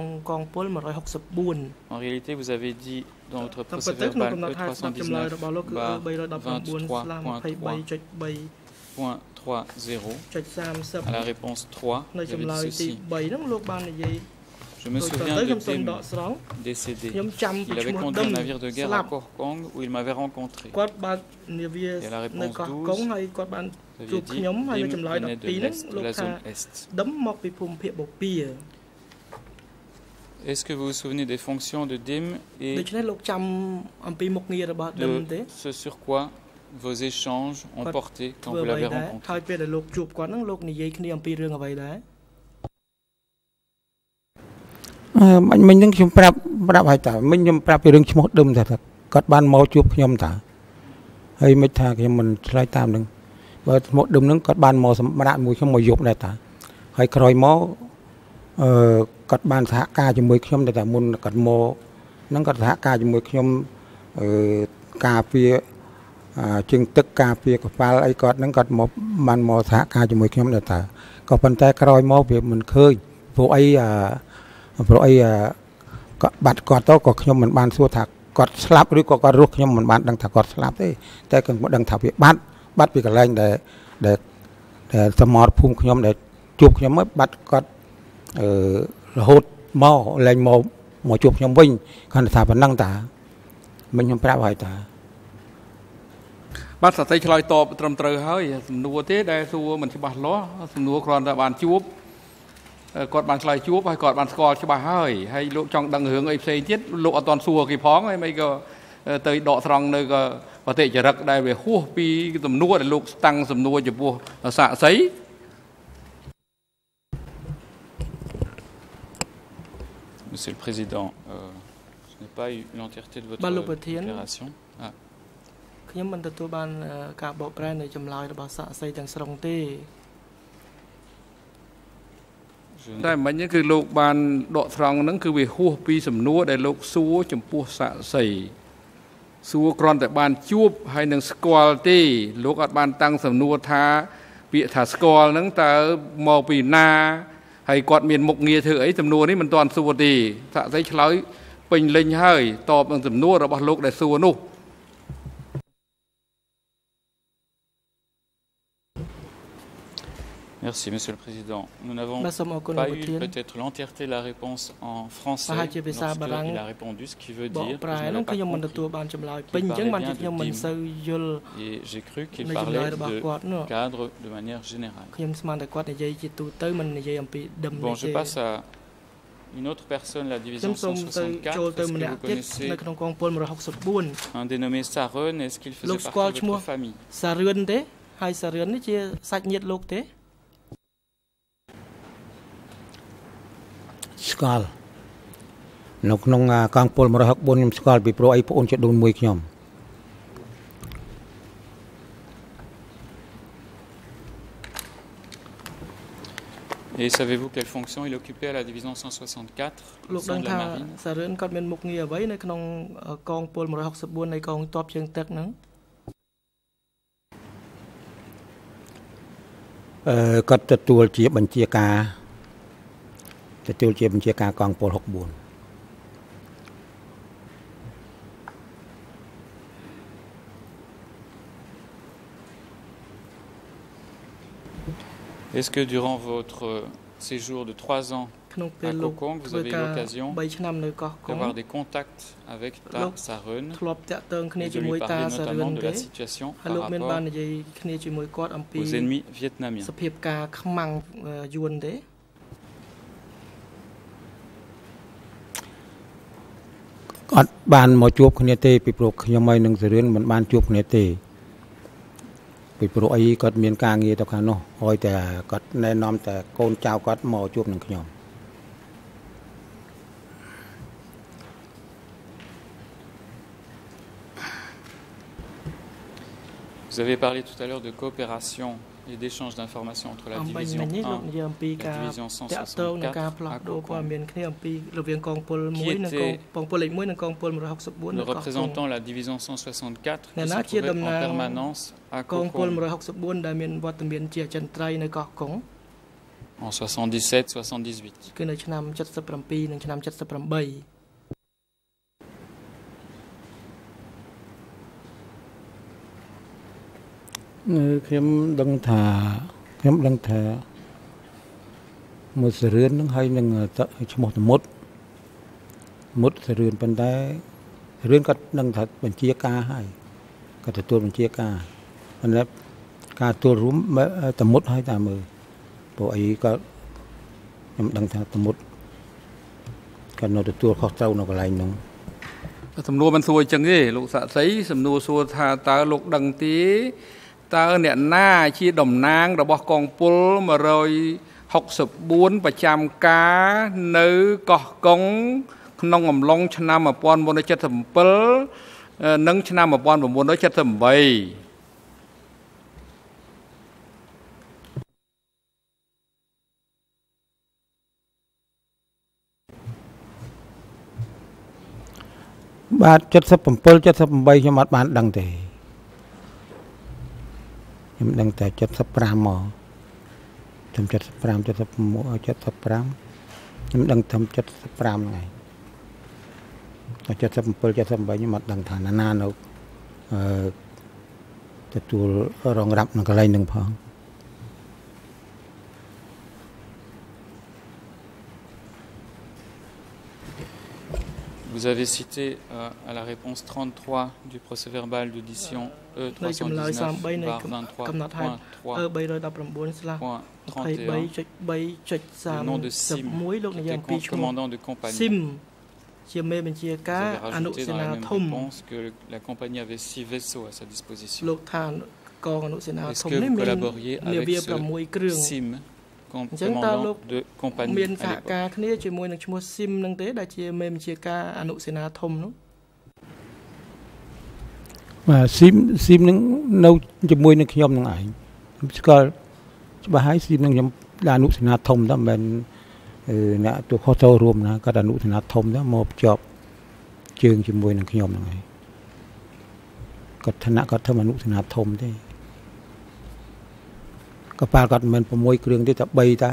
En réalité, vous avez dit dans votre procès verbal E trois cent dix-neuf vingt-trois point trois zéro, à la réponse trois, vous avez dit ceci. Je me souviens de Dim décédé. Il avait conduit un navire de guerre à Kokong où il m'avait rencontré. Et à la réponse douze, vous aviez dit Dim venait de l'Est, de la zone Est. Est-ce que vous vous souvenez des fonctions de Dim et de ce sur quoi vos échanges ont porté quand vous l'avez rencontré?
Mình mình những chúng prap prap hay ta mình nhầm prap về rừng chim hót đâm thật cắt ban máu chụp nhầm ta hay mấy thà cái mình lấy tam đừng và một đâm nứng cắt ban máu sắm đạn mùi không mùi dục này ta hay còi máu cắt ban thả ca cho mùi không để ta muốn cắt máu nứng cắt thả ca cho mùi không cà phê chừng tức cà phê cà phê ấy cắt nứng cắt máu ban máu thả ca cho mùi không để ta có phần tay còi máu việc mình khơi vô ấyព្រោះអីក៏បាត់គាត់ទៅក៏ខ្ញុំមិនបានសួរថាគាត់ស្លាប់ឬក៏គាត់រស់ខ្ញុំមិនបានដឹងថាគាត់ស្លាប់ទេតែខ្ញុំមិនដឹងថាវាបាត់បាត់ពីកន្លែងដែលដែលដែលសមរភូមិខ្ញុំដែលជួបខ្ញុំមកបាត់គាត់អឺរហូតមកលែងមកមកជួបខ្ញុំវិញគាត់ថាប៉ុណ្ណឹងតាមិញខ្ញុំប្រាប់ហើយតា
បាទសតិឆ្លើយតបត្រឹមត្រូវហើយសំណួរទេដែលសួរមិនច្បាស់លាស់សំណួរគ្រាន់តែបានជួបគាត់បានឆ្លើយជួបហើយគាត់បានស្គាល់ច្បាស់ហើយហើយលោកចង់ដឹងរឿងអីផ្សេងទៀតលោកអត់ទាន់សួរគេផងហើយមិនក៏ទៅដកស្រង់នៅក៏បតិចរិកដែលវាហួសពីសំណួរដែលលោកតាំងសំណួរចំពោះសាក្សី
Monsieur le Président, euh, je n'ai pas eu l'entièreté de votre déclaration. Ah.
ខ្ញុំមិនទទួលបានការបកប្រែនៃចម្លើយរបស់សាក្សីទាំងស្រុងទេ
តែមិញគឺលោកបានដកស្រង់ហ្នឹងគឺវាហួសពីសំណួរដែលលោកសួរចំពោះសាក្សីសួរគ្រាន់តែបានជួបហើយនឹងស្គាល់ទេលោកអត់បានតាំងសំណួរថាពាក្យថាស្គាល់ហ្នឹងតើមកពីណាហើយគាត់មានមុខងារធ្វើអីសំណួរនេះមិនទាន់សួរទេសាក្សីឆ្លើយពេញលេញហើយតបនឹងសំណួររបស់លោកដែលសួរនោះ
Merci, Monsieur le Président. Nous n'avons pas eu peut-être l'entièreté de la réponse en français lorsqu'il a répondu, ce qui veut dire que je n'avais pas compris qu'il parlait bien de dîmes. Et j'ai cru qu'il parlait de cadre de manière générale. Bon, je passe à une autre personne, la division cent soixante-quatre. Est-ce que vous connaissez un dénommé Sao Van? Est-ce qu'il faisait partie de votre famille?
Sao VanទេហើយSao Vanនេះជាសាច់ញាតិលោកទេ
ស្គាល់នៅក្នុងកងពល ខ្ញុំស្គាល់ពីព្រោះអីប្អូនចិត្តដូនមួយខ្ញុំ
Et savez-vous quelle fonction il occupait à la division cent soixante-quatre au sein de la marine?
Sao Van គាត់មានមុខងារអ្វីនៅក្នុងកងពល នៃកងទ័ពជើងទឹកហ្នឹង
អឺគាត់ទទួលជាបញ្ជាការ ទទួលជាបញ្ជាការកងពល
Est-ce que durant votre séjour de trois ans à Kokong, vous avez eu l'occasion d'avoir des contacts avec Ta Sao Van et de lui parler notamment de la situation par rapport aux ennemis vietnamiens?
សភាពការខ្មាំងយួនទេ
អត់បានមកជួបគ្នាទេពីព្រោះខ្ញុំហើយនឹងសេរឿនមិនបានជួបគ្នាទេពីព្រោះអីគាត់មានការងារទៅខាងនោះហើយតែគាត់ណែនាំតែកូនចៅគាត់មកជួបនឹងខ្ញុំ
Vous avez parlé tout à l'heure de coopération et d'échange d'informations entre la division un et la division cent soixante-quatre à Kokong. Qui était le représentant de la division cent soixante-quatre qui se trouvait en permanence à Kokong en soixante-dix-sept soixante-dix-huit.
គឺនៅឆ្នាំ 77 និងឆ្នាំ 78
ខ្ញុំដឹងថាខ្ញុំដឹងថាមួយសេរឿននឹងហើយនឹងឈ្មោះតមុតមុតសេរឿនប៉ុន្តែរឿងគាត់ដឹងថាបញ្ជាការហើយគាត់ទទួលបញ្ជាការប៉ុន្តែការទទួលរួមតមុតហើយតាមមើលព្រោះអីគាត់ខ្ញុំដឹងថាតមុតគាត់នៅទទួលខុសត្រូវនៅកន្លែងនោះ
សំណួរមិនសួរអញ្ចឹងទេលោកសាក្សីសំណួរសួរថាតើលោកដឹងទេ តើអ្នកណាជាតំណាងរបស់កងពល một sáu bốn ប្រចាំការនៅកោះកុងក្នុងអំឡុងឆ្នាំ một nghìn chín trăm bảy mươi bảy និងឆ្នាំ một nghìn chín trăm bảy mươi tám
បាទ 77 78 ខ្ញុំអត់បានដឹងទេ ខ្ញុំដឹងតែ 75 មក ខ្ញុំ 75 76 75 ខ្ញុំដឹងថា 75 ហ្នឹងហើយ 77 78 ខ្ញុំអត់ដឹងថាណាណានៅអឺទទួលរងរាប់នៅកន្លែងហ្នឹងផង
Merci Vous avez cité euh, à la réponse trente-trois du procès-verbal d'audition E trois cent dix-neuf barre vingt-trois point trois point trente et un le nom de Sim, qui était commandant de compagnie. Vous avez rajouté dans la même réponse que la compagnie avait six vaisseaux à sa disposition. Est-ce que vous collaboriez avec ce Sim, commandant de compagnie à l'époque?
Sim Simនឹងនៅជាមួយនឹងខ្ញុំនឹងឯងស្គាល់ច្បាស់ហើយ Sim នឹងខ្ញុំlàអនុសេនាធំដែរមិនអ្នកទូខុសចូលរួមណាគាត់អនុសេនាធំដែរមកភ្ជាប់ជើងជាមួយនឹងខ្ញុំហ្នឹងឯងគាត់ឋានៈគាត់ធ្វើអនុសេនាធំទេកប៉ាល់គាត់មិនមែន៦គ្រឿងទេតែ3តា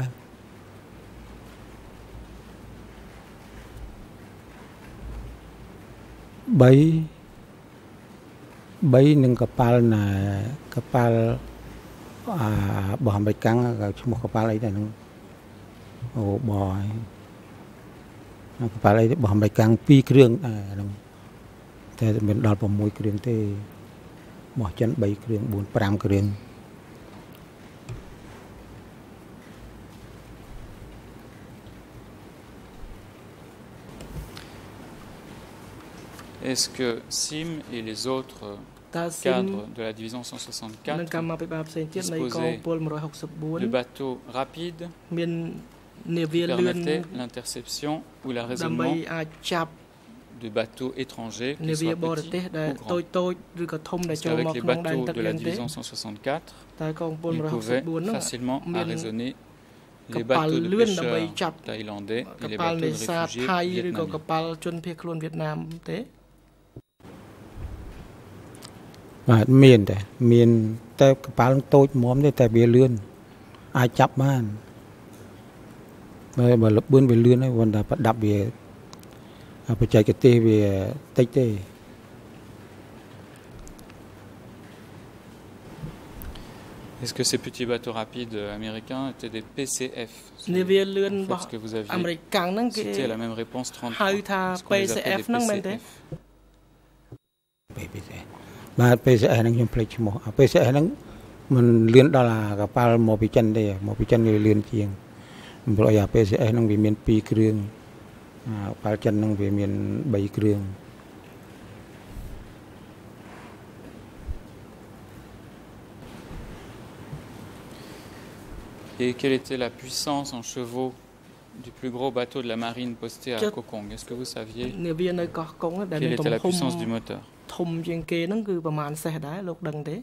3 3នឹងកប៉ាល់ណាកប៉ាល់អារបស់អាមេរិកកាំងឈ្មោះកប៉ាល់អីដែរហ្នឹងអូបហើយកប៉ាល់អីរបស់អាមេរិកកាំងពីរគ្រឿងដែរហ្នឹងតែមិនដល់6គ្រឿងទេរបស់ចិន3គ្រឿង4 5គ្រឿង
Est-ce que Sim et les autres cadres de la division cent soixante-quatre disposaient de bateaux rapides qui permettaient l'interception ou la raisonnement de bateaux étrangers, qu'ils soient petits ou grands? Parce qu'avec les bateaux de la division cent soixante-quatre, ils pouvaient facilement arraisonner les bateaux de pêcheurs thaïlandais et les bateaux de réfugiés vietnamiens.
បាទមានតែមានតែកប៉ាល់តូចមុំទេតែវាលឿនអាចចាប់បានបើបើលបឿនវាលឿនហើយគាត់ថាប្រដាប់វាបច្ចេកទេសវាតិចទេ
Est-ce que ces petits bateaux rapides américains étaient des P C F? Ce que vous aviez cité à la même réponse trente-trois. Est-ce qu'on les appelait des P C F?
បាទ P C S ហ្នឹងខ្ញុំភ្លេចឈ្មោះ P C S ហ្នឹងមិនលឿនដល់អាកប៉ាល់មកពីចិនទេមកពីចិនវាលឿនជាងព្រោះអា P C S ហ្នឹងវាមាន2គ្រឿងអាកប៉ាល់ចិនហ្នឹងវាមាន3គ្រឿង
Et quelle était la puissance en chevaux du plus gros bateau de la marine posté à Kokong? Est-ce que vous saviez quelle était la puissance du moteur?
ធំជាងគេហ្នឹងគឺប្រមាណសេះដែរលោកដឹងទេ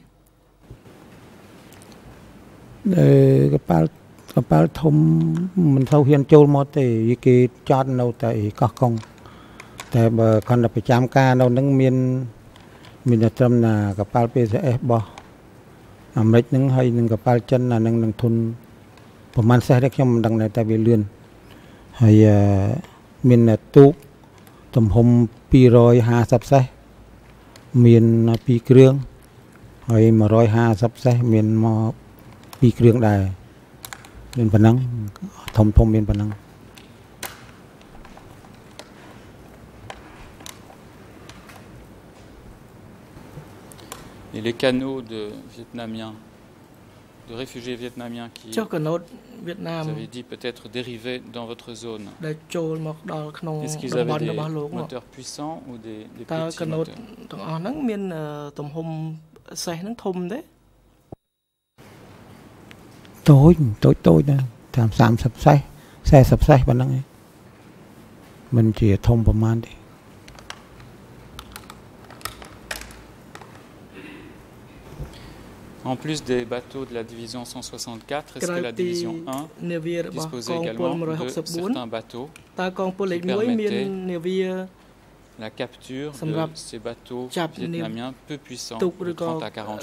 អឺកប៉ាល់កប៉ាល់ធំមិនសូវហ៊ានចូលមកទេគេចតនៅតែកោះកុងតែបើគាត់ទៅប្រចាំការនៅហ្នឹងមានមានតែត្រឹមណាកប៉ាល់ P C S របស់អាមេរិកហ្នឹងហើយនឹងកប៉ាល់ចិនអាហ្នឹងនឹងធុនប្រមាណសេះដែរខ្ញុំមិនដឹងតែវាលឿនហើយមានទូកទំហំ250សេះ មាន2គ្រឿងហើយ150សេះមានមក2គ្រឿងដែរមានប៉ុណ្ណឹងធំធំមានប៉ុណ្ណឹង
Et les canaux de vietnamiens de réfugiés vietnamiens qui vous avez dit peut-être dérivaient dans votre zone. Est-ce qu'ils avaient des moteurs puissants ou des, des petits moteurs?
ទាំងអស់ហ្នឹងមានទំហំសេះហ្នឹងធំទេ
តូចតូចតូចណាតាម30សេះ40សេះប៉ុណ្ណឹងឯងមិនជាធំប្រហែលទេ
En plus des bateaux de la division cent soixante-quatre, est-ce que la division un disposait également de certains bateaux qui permettaient la capture de ces bateaux vietnamiens peu puissants de trente à quarante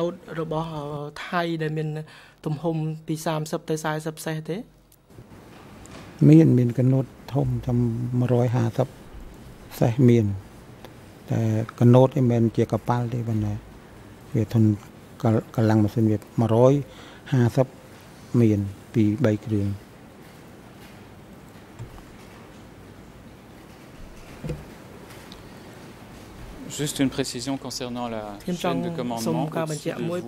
chevaux?
មានមានកណូតធំតាម150សេះមានតែកណូតមិនមែនជាកប៉ាល់ទេប៉ុន្តែវាធន់ កម្លាំងម៉ាស៊ីនវា150មានពី3គ្រឿង
Et Juste une précision concernant la chaîne de commandement au-dessus de vous.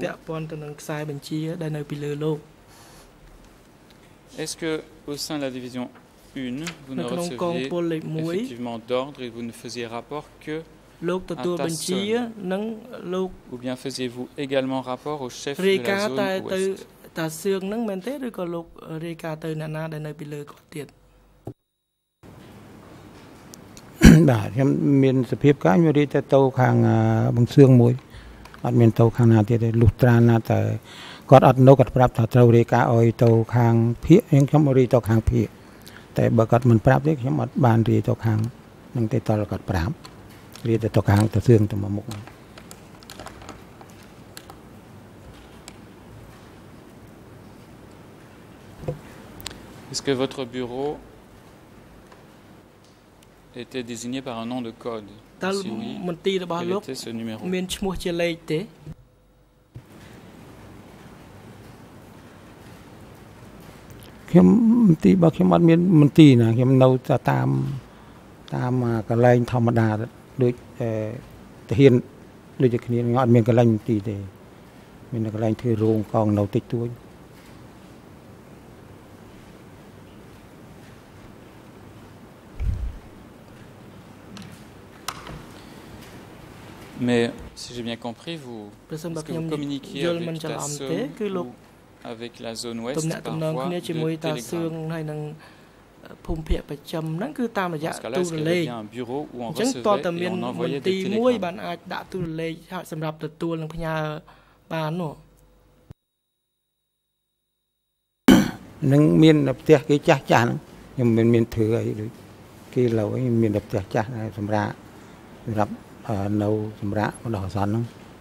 Est-ce que au sein de la division un, vous ne receviez effectivement d'ordre et vous ne faisiez rapport que à Tasson, ou bien faisiez-vous également rapport au chef de la zone ouest?
តាសឿងហ្នឹងមែនទេឬក៏លោករាយការណ៍ទៅអ្នកណាដែលនៅពីលើគាត់ទៀត បាទខ្ញុំមានសភាពការខ្ញុំរាយទៅទៅខាងបង្សឿងមួយអត់មានទៅខាងណាទៀតទេលុះត្រាណាតែគាត់អត់នៅគាត់ប្រាប់ថាត្រូវរាយការណ៍ឲ្យទៅខាងភៀកខ្ញុំរាយទៅខាងភៀកតែបើគាត់មិនប្រាប់ទេខ្ញុំអត់បានរាយទៅខាងនឹងទេតលគាត់ប្រាប់រាយទៅទៅខាងតាសឿងទៅមកមុខ
Est-ce que votre bureau était désigné par un nom de code? Si oui, quel était ce numéro?
មានឈ្មោះជាលេខទេខ្ញុំមន្ទីររបស់ខ្ញុំអត់មានមន្ទីរណាខ្ញុំនៅតាមតាមកន្លែងធម្មតាដូចទាហានដូចតែគ្នាខ្ញុំអត់មានកន្លែងមន្ទីរទេមានកន្លែងធ្វើរោងកងនៅតិចតួច
Mais si j'ai bien compris, vous, est-ce que vous communiquiez avec Tasson ou avec la zone ouest parfois de télégramme? Dans ce cas-là, est-ce qu'il y avait un bureau où on recevait et on envoyait des télégrammes?
នឹងមានផ្ទះគេចាស់ចាស់ខ្ញុំមិនមានធ្វើអីដូចគេឡូវមានផ្ទះចាស់សម្រាប់សម្រាប់ នៅសម្រាប់បណ្ដោះអាសន្នហ្នឹង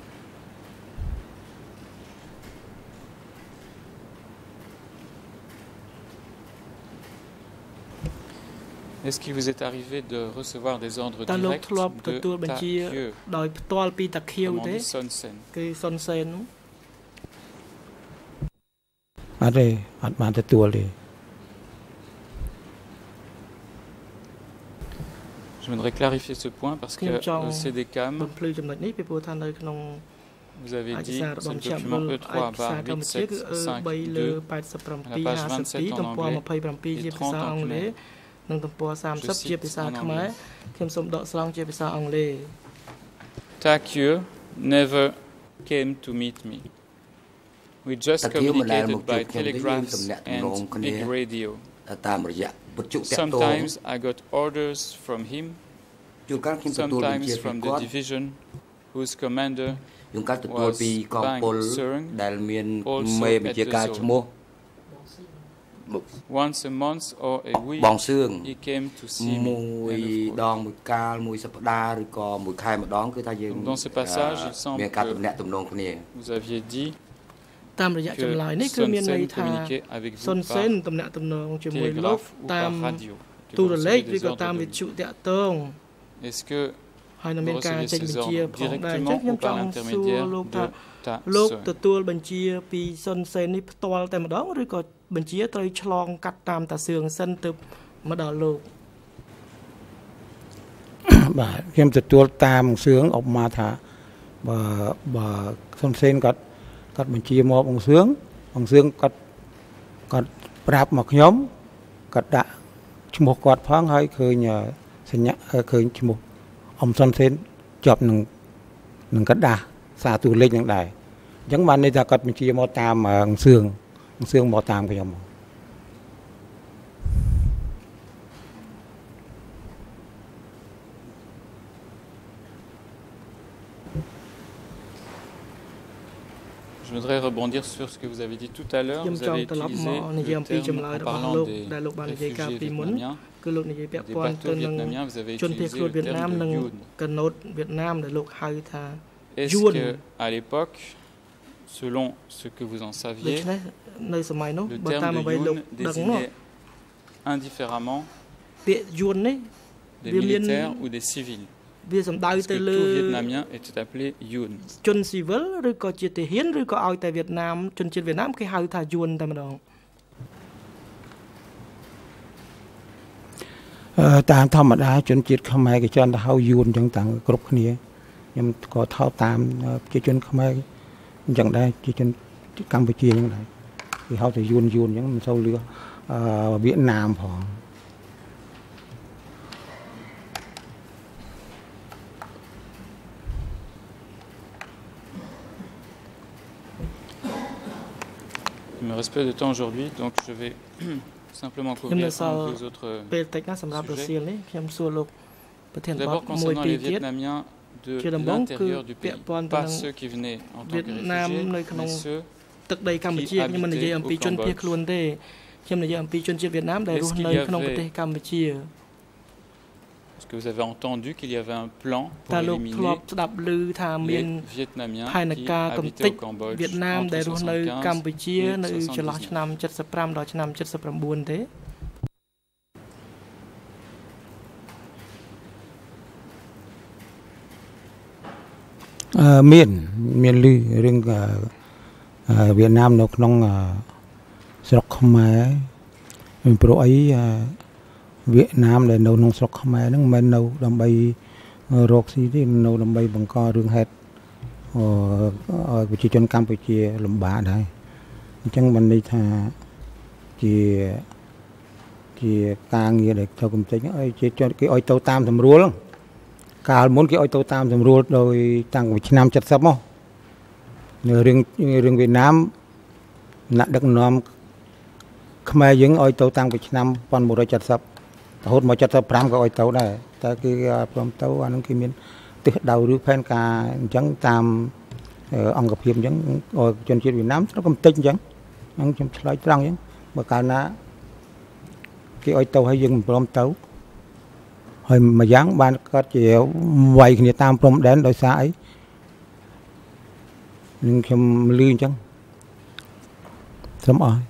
Est-ce qu'il vous est arrivé de recevoir des ordres directs de Takieu, commandé Son Sen?
គឺសុនសេនអត់ទេអត់បានទទួលទេ
Je voudrais clarifier ce point parce que au C D C A M, vous avez dit ce document E trois barre huit sept cinq deux, à la page vingt-sept en anglais et trente en khmer. Je cite en anglais. Takieu never came to meet me. We just communicated by telegraphs and big radio. Sometimes I got orders from him, sometimes from the division whose commander was Bang Sung, also at the zone. Once a month or a week, he came to see me. Donc, dans ce passage, il semble que vous aviez dit que Son Sen communiquait avec vous par télégraphe ou par radio. Est-ce que vous recevez ces ordres directement ou par l'intermédiaire de ta sœur?
បាទខ្ញុំទទួលតាមសឿងអបមកថាបើបើសុនសេនគាត់គាត់បញ្ជាមកអង្គសឿងអង្គសឿងគាត់គាត់ប្រាប់មកខ្ញុំគាត់ដាក់ឈ្មោះគាត់ផងហើយឃើញសញ្ញាឃើញឈ្មោះអំសុនសេនជាប់នឹងនឹងគាត់ដាក់សារទូលេខនឹងដែរអញ្ចឹងបានន័យថាគាត់បញ្ជាមកតាមអង្គសឿងអង្គសឿងមកតាមខ្ញុំ
Je voudrais rebondir sur ce que vous avez dit tout à l'heure. Vous avez utilisé le terme en parlant des réfugiés vietnamiens, des bateaux vietnamiens, vous avez utilisé le terme de Yoon. Est-ce qu'à l'époque, selon ce que vous en saviez, le terme de Yoon désignait indifféremment des militaires ou des civils? Est-ce que tout Vietnamien était appelé Yoon? ជនស៊ីវិលឬក៏ជាទាហានឬក៏ឲ្យតែវៀតណាមជនជាតិវៀតណាមគេហៅថាយួនតែម្ដងតាមធម្មតាជនជាតិខ្មែរគេច្រើនតែហៅយួនអញ្ចឹងតាំងគ្រប់គ្នា
ខ្ញុំក៏ថោកតាមប្រជាជនខ្មែរអញ្ចឹងដែរប្រជាជនកម្ពុជាអញ្ចឹងដែរគេហៅថាយួនយួនអញ្ចឹងមិនសូវលឺវៀតណាមផង
Il me reste peu de temps aujourd'hui, donc je vais simplement couvrir un deux autres sujets. D'abord, concernant les Vietnamiens de l'intérieur du pays, pas ceux qui venaient en tant que réfugiés, mais ceux qui habitaient au Cambodge. Est-ce qu'il y avait... Est-ce que vous avez entendu qu'il y avait un plan pour éliminer les Vietnamiens qui habitaient au Cambodge entre soixante-quinze et soixante-dix-neuf?
មានមានលឺរឿងវៀតណាមនៅក្នុងស្រុកខ្មែរព្រោះអីវៀតណាមដែលនៅក្នុងស្រុកខ្មែរហ្នឹងមិននៅដើម្បីរកស៊ីទេនៅដើម្បីបង្ករឿងហេតុឲ្យប្រជាជនកម្ពុជាលំបាកដែរអញ្ចឹងបានន័យថាជាជាការងារដែលចូលកំតិចឲ្យជាគេឲ្យទៅតាមស្រួលកាលមុនគេឲ្យទៅតាមស្រួលដោយតាំងពីឆ្នាំ 70 មកនៅរឿងរឿងវៀតណាមអ្នកដឹកនាំខ្មែរយើងឲ្យទៅតាំងពីឆ្នាំ 1970 រហូតមក 75 ក៏ឲ្យទៅដែរតែគេព្រមទៅអានឹងគេមានទិសដៅឬផែនការអញ្ចឹងតាមអង្គភាពអញ្ចឹងឲ្យជនជាតិវៀតណាមត្រូវកំតិចអញ្ចឹងខ្ញុំខ្ញុំឆ្លើយត្រង់អញ្ចឹងបើកាលណាគេឲ្យទៅឲ្យយើងមិនព្រមទៅហើយមួយយ៉ាងបានកើតជាវាយគ្នាតាមព្រំដែនដោយសារអីនឹងខ្ញុំលឺអញ្ចឹងត្រឹមអស់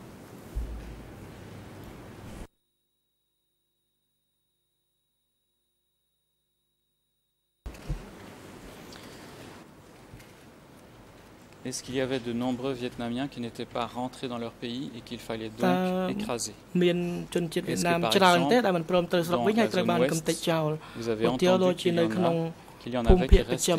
Est-ce qu'il y avait de nombreux Vietnamiens qui n'étaient pas rentrés dans leur pays et qu'il fallait donc écraser? Est-ce que par exemple, dans la zone ouest, vous avez entendu qu'il y, qu'il y en avait qui restaient?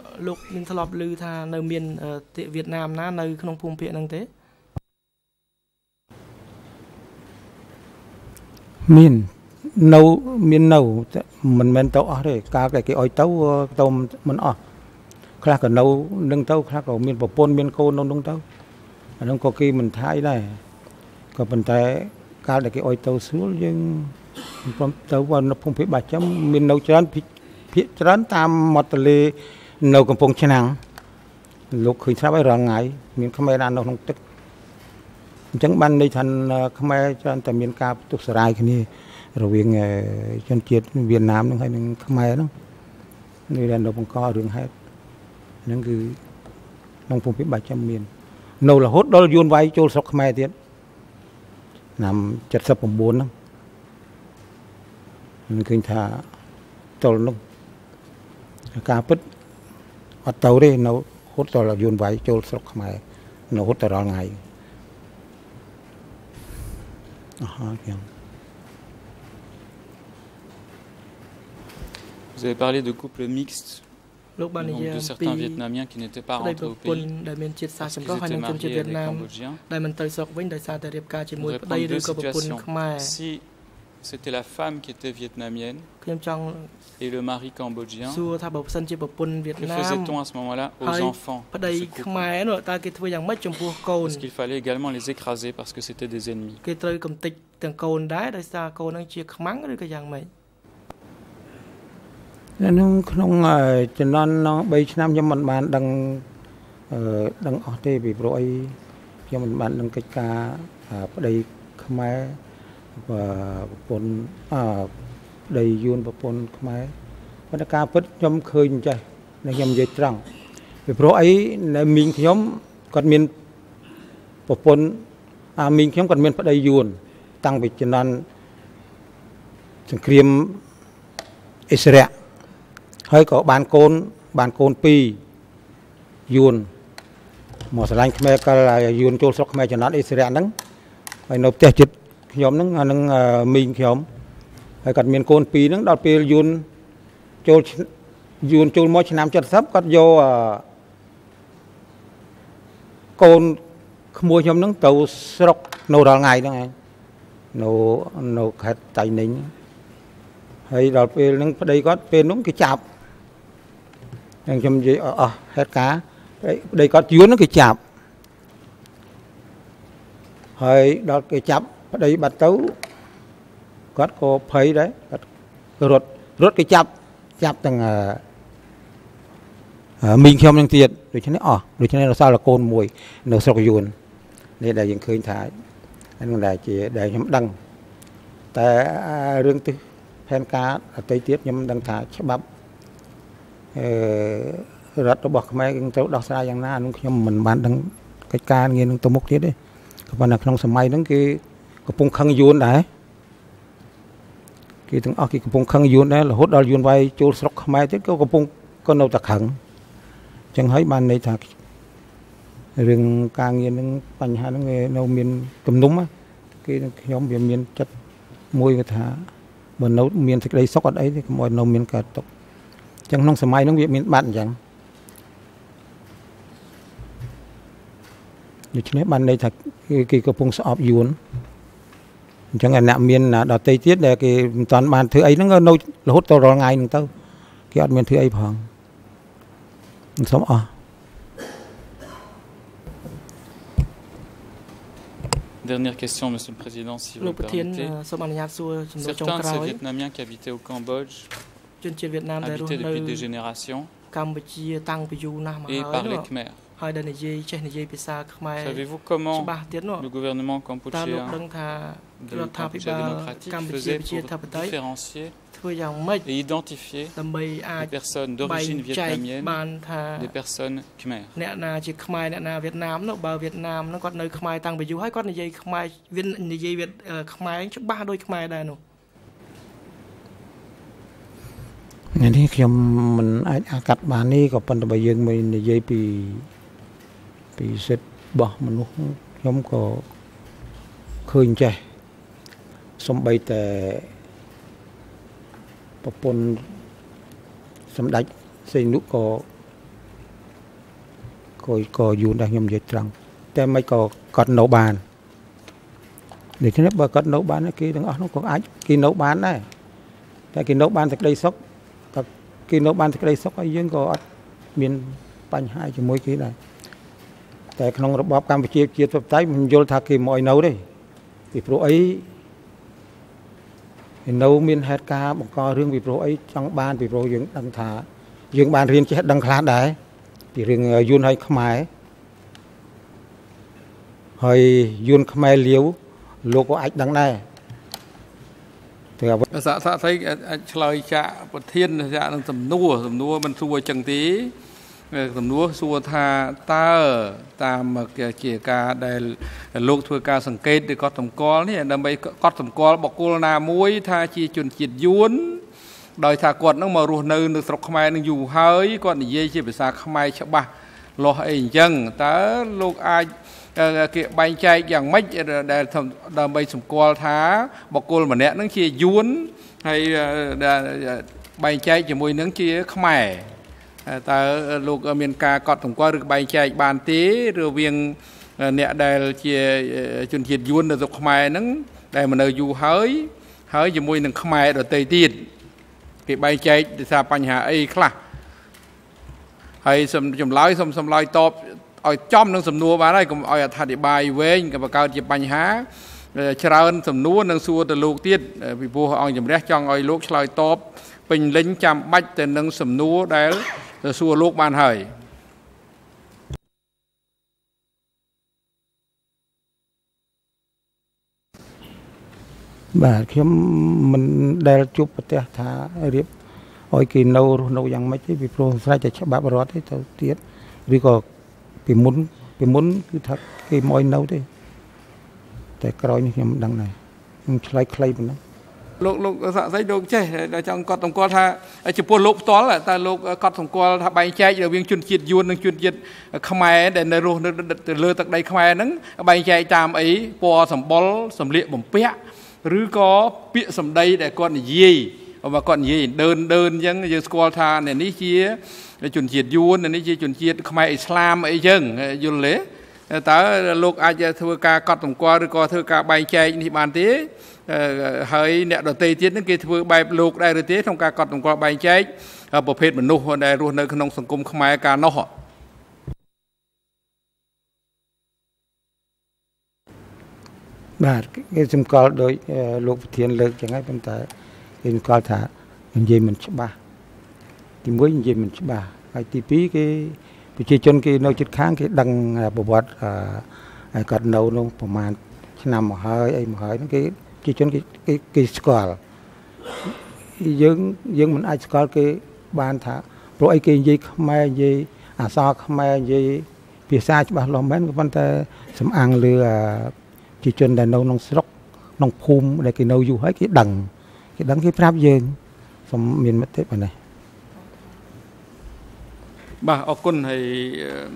មាននៅមាននៅមិនមែនទៅអស់ទេកាលគេឲ្យទៅទៅមិនអស់ ខ្លះក៏នៅនឹងទៅខ្លះក៏មានប្រពន្ធមានកូននៅនឹងទៅអានោះក៏គេមិនថាអីដែរក៏ប៉ុន្តែកាលដែលគេឲ្យទៅស្រួលយើងព្រមទៅនៅភូមិភាគបាច់ចាំមាននៅច្រើនភាគច្រើនតាមមាត់ទន្លេនៅកំពង់ឆ្នាំងលោកឃើញស្រាប់ហើយរាល់ថ្ងៃមានខ្មែរនៅក្នុងទឹកអញ្ចឹងបានន័យថាខ្មែរច្រើនតែមានការទុសរាយគ្នារវាងជនជាតិវៀតណាមនឹងហើយនឹងខ្មែរហ្នឹងនេះដែលនៅបង្ករឿងហេតុ នឹងគឺក្នុងភូមិភាគបាច់ចាំមាននៅរហូតដល់យួនវាយចូលស្រុកខ្មែរទៀតឆ្នាំ 79 ហ្នឹងនឹងឃើញថាតលនោះការពិតអត់ទៅទេនៅហូតដល់យួនវាយចូលស្រុកខ្មែរនៅហូតដល់រាល់ថ្ងៃអស់ហើយ
Vous avez parlé de couple mixte. Donc de certains Vietnamiens qui n'étaient pas rentrés au pays parce qu'ils étaient mariés avec des Cambodgiens. Vous répondez deux situations. Si c'était la femme qui était vietnamienne et le mari cambodgien, que faisait-on à ce moment-là aux enfants de ce couple? Est-ce qu'il fallait également les écraser parce que c'était des ennemis?
នៅក្នុងចំណន់ 3 ឆ្នាំខ្ញុំមិនបានដឹងដឹងអស់ទេពីព្រោះអីខ្ញុំមិនបានដឹងកិច្ចការប្តីខ្មែរប្រពន្ធអប្តីយួនប្រពន្ធខ្មែរប៉ុន្តែការពិតខ្ញុំឃើញចេះខ្ញុំនិយាយត្រង់ពីព្រោះអីនៅមីងខ្ញុំគាត់មានប្រពន្ធអាមីងខ្ញុំគាត់មានប្តីយួនតាំងពីចំណន់សង្គ្រាមអិសរៈ ហើយក៏បានកូនបានកូនពីរយួនមកស្រឡាញ់ខ្មែរកាលយួនចូលស្រុកខ្មែរចំណត់អិសរៈហ្នឹងហើយនៅផ្ទះចិត្តខ្ញុំហ្នឹងអានឹងមីងខ្ញុំហើយគាត់មានកូនពីរហ្នឹងដល់ពេលយួនចូលយួនចូលមកឆ្នាំเจ็ดสิบគាត់យកកូនក្មួយខ្ញុំហ្នឹងទៅស្រុកនៅរាល់ថ្ងៃហ្នឹងឯងនៅនៅខេត្តតៃninhហើយដល់ពេលហ្នឹងប្តីគាត់ពេលហ្នឹងគេចាប់ខ្ញុំខ្ញុំនិយាយអស់ហេតុការប្តីគាត់យួនហ្នឹងគេចាប់ហើយដល់គេចាប់ប្តីបាត់ទៅគាត់ក៏ភ័យដែរគាត់រត់រត់គេចាប់ចាប់ទាំងមីងខ្ញុំនឹងទៀតដូច្នេះអស់ដូច្នេះរសល់តែកូនមួយនៅស្រុកយួននេះដែលយើងឃើញថាហ្នឹងដែលជាដែលខ្ញុំដឹងតែរឿងទិសផែនការអតីតទៀតខ្ញុំដឹងថាច្បាប់អឺរដ្ឋរបស់ខ្មែរយើងត្រូវដោះស្រាយយ៉ាងណានោះខ្ញុំមិនបានដឹងកិច្ចការងារនឹងទៅមុខទៀតទេក៏ប៉ុន្តែក្នុងសម័យហ្នឹងគេកំពុងខឹងយួនដែរគេទាំងអស់គេកំពុងខឹងយួនដែររហូតដល់យួនវាយចូលស្រុកខ្មែរទៀតក៏កំពុងក៏នៅតែខឹងអញ្ចឹងហើយបានន័យថារឿងការងារនឹងបញ្ហាហ្នឹងនៅមានទំនុំគេខ្ញុំវាមានចិត្តមួយគេថាបើនៅមានសេចក្តីសុខអត់អីទេកុំឲ្យនៅមានកើតទុកអញ្ចឹងក្នុងសម័យហ្នឹងវាមានបាត់អញ្ចឹងដូច្នេះបានន័យថាគេកំពុងស្អប់យួនអញ្ចឹងអ្នកមានដតីទៀតដែលគេមិនតាន់បានធ្វើអីហ្នឹងនៅរហូតដល់រាល់ថ្ងៃហ្នឹងទៅគេអត់មានធ្វើអីផងសូមអរ
Dernière question, Monsieur le Président, si vous le permettez. Certains de ces Vietnamiens qui habitaient au Cambodge habitaient depuis des générations et parlaient khmer. Savez-vous comment le gouvernement cambodgien, le Cambodge démocratique, faisait pour différencier et identifier les personnes d'origine vietnamienne des personnes khmer?
Này khi mình ai cắt bàn đi có phần bây giờ mình dây bị bị sệt bỏ mình lúc nhóm có khơi chạy xong bay tại bọc bồn xong đánh xây nước có có có dù đang nhầm dệt rằngแต่mấy có cắt nấu bàn để cho nên bà cắt nấu bàn kia đừng nó có ai kia nấu bàn này tại kia nấu bàn thật đây sốc khi nấu ban thì đây sốc ấy dương có miền bánh hai cho mỗi cái này tại trong bóp cam chia chia tập tay mình vô thà kỳ mọi nấu đây vì pro ấy nấu miền hết ca một co riêng vì pro ấy trong ban vì pro dương đăng thả dương ban riêng chỉ hết đăng khá đấy vì riêng yun hay Khmer hơi yun Khmer liếu lô có ách đăng này
dạ dạ thấy lời chạ một thiên dạ đang tầm nua tầm nua mình xua chẳng tí tầm nua xua tha ta ở ta mà kể cả đây lúc thôi cả sừng kết để có tầm co này đâm bay có tầm co bọc cô na muối tha chi chuẩn chít yún đòi thà quật nó mà ruột nơi nước sọc Khmer nó dù hơi còn dây chỉ phải xa Khmer chắc ba lo ấy chẳng ta lúc ai cái bay chạyอย่างmấy để đầm bay sủng co thá bọc cô mà nè nó chia yún hay bay chạy chỉ mùi nướng chia Khmer ta lúc ở miền ca cọt sủng co được bay chạy bàn tí rồi viên nè đây chia chuẩn chiết yún được Khmer nướng đây mà nơi dù hơi hơi chỉ mùi nướng Khmer rồi tây tiền cái bay chạy để xa bánh hà ấy khla hay sầm chùm lái sầm sầm lái top ở trong năng sầm nua vào đây cũng ở thạch địa bài về cái bà cao chỉ bánh há trơn sầm nua năng xua từ lục tiết vì vua họ chùm rét trong ở lục lái top bình lính chăm bách từ năng sầm nua đấy xua lục ban hời
bà khi mình đeo chụp cái thả riệp ôi kỳ nâu nâu yang mấy cái vì pro sai chạy cho bà bà rót đấy tao tiết vì có bị muốn bị muốn cứ thật cái môi nâu đấy tại coi như nhầm đằng này clay clay mình đó
lúc lúc dạ dây đồ chơi là trong con tổng quan tha chụp po lục toán là ta lục con tổng quan tha bay chạy rồi viên chuyên chiết yun năng chuyên chiết Khmer để nơi rồi từ lơ tận đây Khmer nắng bay chạy tam ấy po sầm bol sầm liệ bầm pẹ ឬក៏ពាក្យសម្ដីដែលគាត់និយាយ mà còn gì đơn đơn dân dân school tha này ní chia chuẩn chiết yun này ní chia chuẩn chiết Khmer Islam ấy dân yun lễ ta lúc ai thưa ca cọt tổng qua rồi co thưa ca bay chạy thì bàn thế hơi nẹt đầu tây tiết những cái thưa bay lúc đây rồi thế trong ca cọt tổng qua bay chạy bộ phết mình nô đây luôn nơi không sòng cung Khmer ca nó họ
bà cái chúng có đôi lúc thiên lực chẳng ai bên ta cái có thả mình gì mình ba thì mới gì mình ba hay tí phí cái chỉ chân cái nơi chết kháng cái đằng bộ vật à cọt nâu nóประมาณnằm một hơi ấy một hơi nó cái chỉ chân cái cái cái squal dương dương mình ai squal cái ban thả rồi ấy cái gì Khmer gì à sao Khmer gì phía xa chứ bà lo mấy cái vấn đề sắm ăn lừa chỉ chân đàn nâu nông sốc nông phum để cái nâu dù hết cái đằng cái đằng cái pháp dương xong miền mất thế này
bà ở quân hay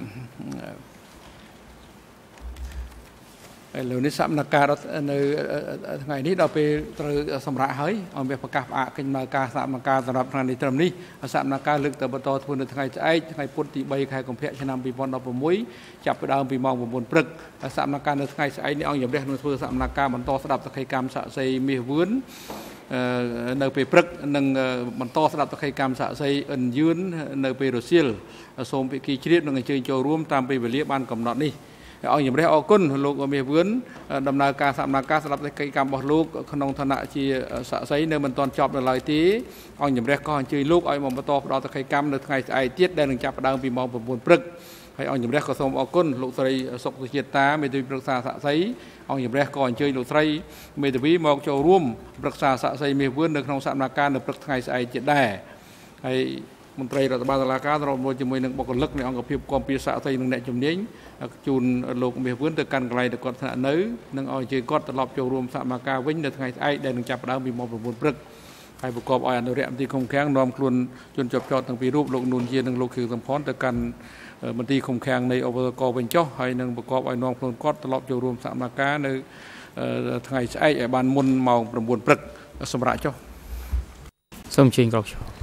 lời ní sắm nạc ca đó ngày ní đó về từ sầm rạ hơi ông vềประกาศอ่ะkinh nạc ca sắm nạc ca สำหรับงานในตรงนี้สามนากาลึกแต่บต่อทุนในថ្ងៃស្អែកថ្ងៃពុធទី3ខែកុម្ភៈឆ្នាំពីរពាន់ដប់ប្រាំមួយចាប់ពីដើមពីម៉ោង9ព្រឹកសកម្មភាពនៅថ្ងៃស្អែកនេះអង្គជំរះនឹងធ្វើសកម្មភាពបន្តស្ដាប់សក្ខីកម្មសាក់សីមាសវឿននៅពេលព្រឹកនឹងបន្តស្ដាប់សក្ខីកម្មសាក់សីអិនយឿននៅពេលរសៀលសូមពិគីជ្រាបនឹងអញ្ជើញចូលរួមតាមពេលវេលាបានកំណត់នេះអង្គជំរះអរគុណលោកមាសវឿនដំណើរការសកម្មភាពស្ដាប់សក្ខីកម្មរបស់លោកក្នុងឋានៈជាសាក់សីនៅមិនទាន់ចប់នៅឡើយទេអង្គជំរះក៏អញ្ជើញលោកឲ្យមកបន្តផ្ដល់សក្ខីកម្មនៅថ្ងៃស្អែកទៀតដែលនឹងចាប់ផ្ដើមពីម៉ោង9ព្រឹកហើយអង្គជំរះក៏សូមអរគុណលោកស្រីសុកសុជាតិតាមេធាវីប្រឹក្សាសាក់សីអង្គជំរះក៏អញ្ជើញលោកស្រីមេធាវីមកចូលរួមប្រឹក្សាសាក់សីមាសវឿននៅក្នុងសកម្មភាពនៅព្រឹកថ្ងៃស្អែកទៀតដែរហើយមន្ត្រីរដ្ឋបាលតុលាការរួមជាមួយនឹងបុគ្គលិកនៃអង្គភាពគាំពារសាក់សីនិងអ្នកជំនាញជូនលោកមាសវឿនទៅកាន់កន្លែងដែលគាត់ស្នាក់នៅនិងឲ្យជើគាត់ត្រឡប់ចូលរួមសកម្មភាពវិញនៅថ្ងៃស្អែកដែលនឹងចាប់ផ្ដើមពីម៉ោង9ព្រឹកហើយប្រកបឲ្យអនុរិយមន្ត្រីឃុំឃាំងនាំខ្លួនជនជាប់ចោតទាំងពីររូបលោកនួនជានិងលោកខៀវសំផនទៅកាន់មន្ត្រីឃុំឃាំងនៃអបតកវិញចុះហើយនឹងប្រកបឲ្យនាំខ្លួនគាត់ត្រឡប់ចូលរួមសកម្មភាពនៅថ្ងៃស្អែកឲ្យបានមុនម៉ោង9ព្រឹកសម្រាប់ចុះសូមជើញក្រោកឈរ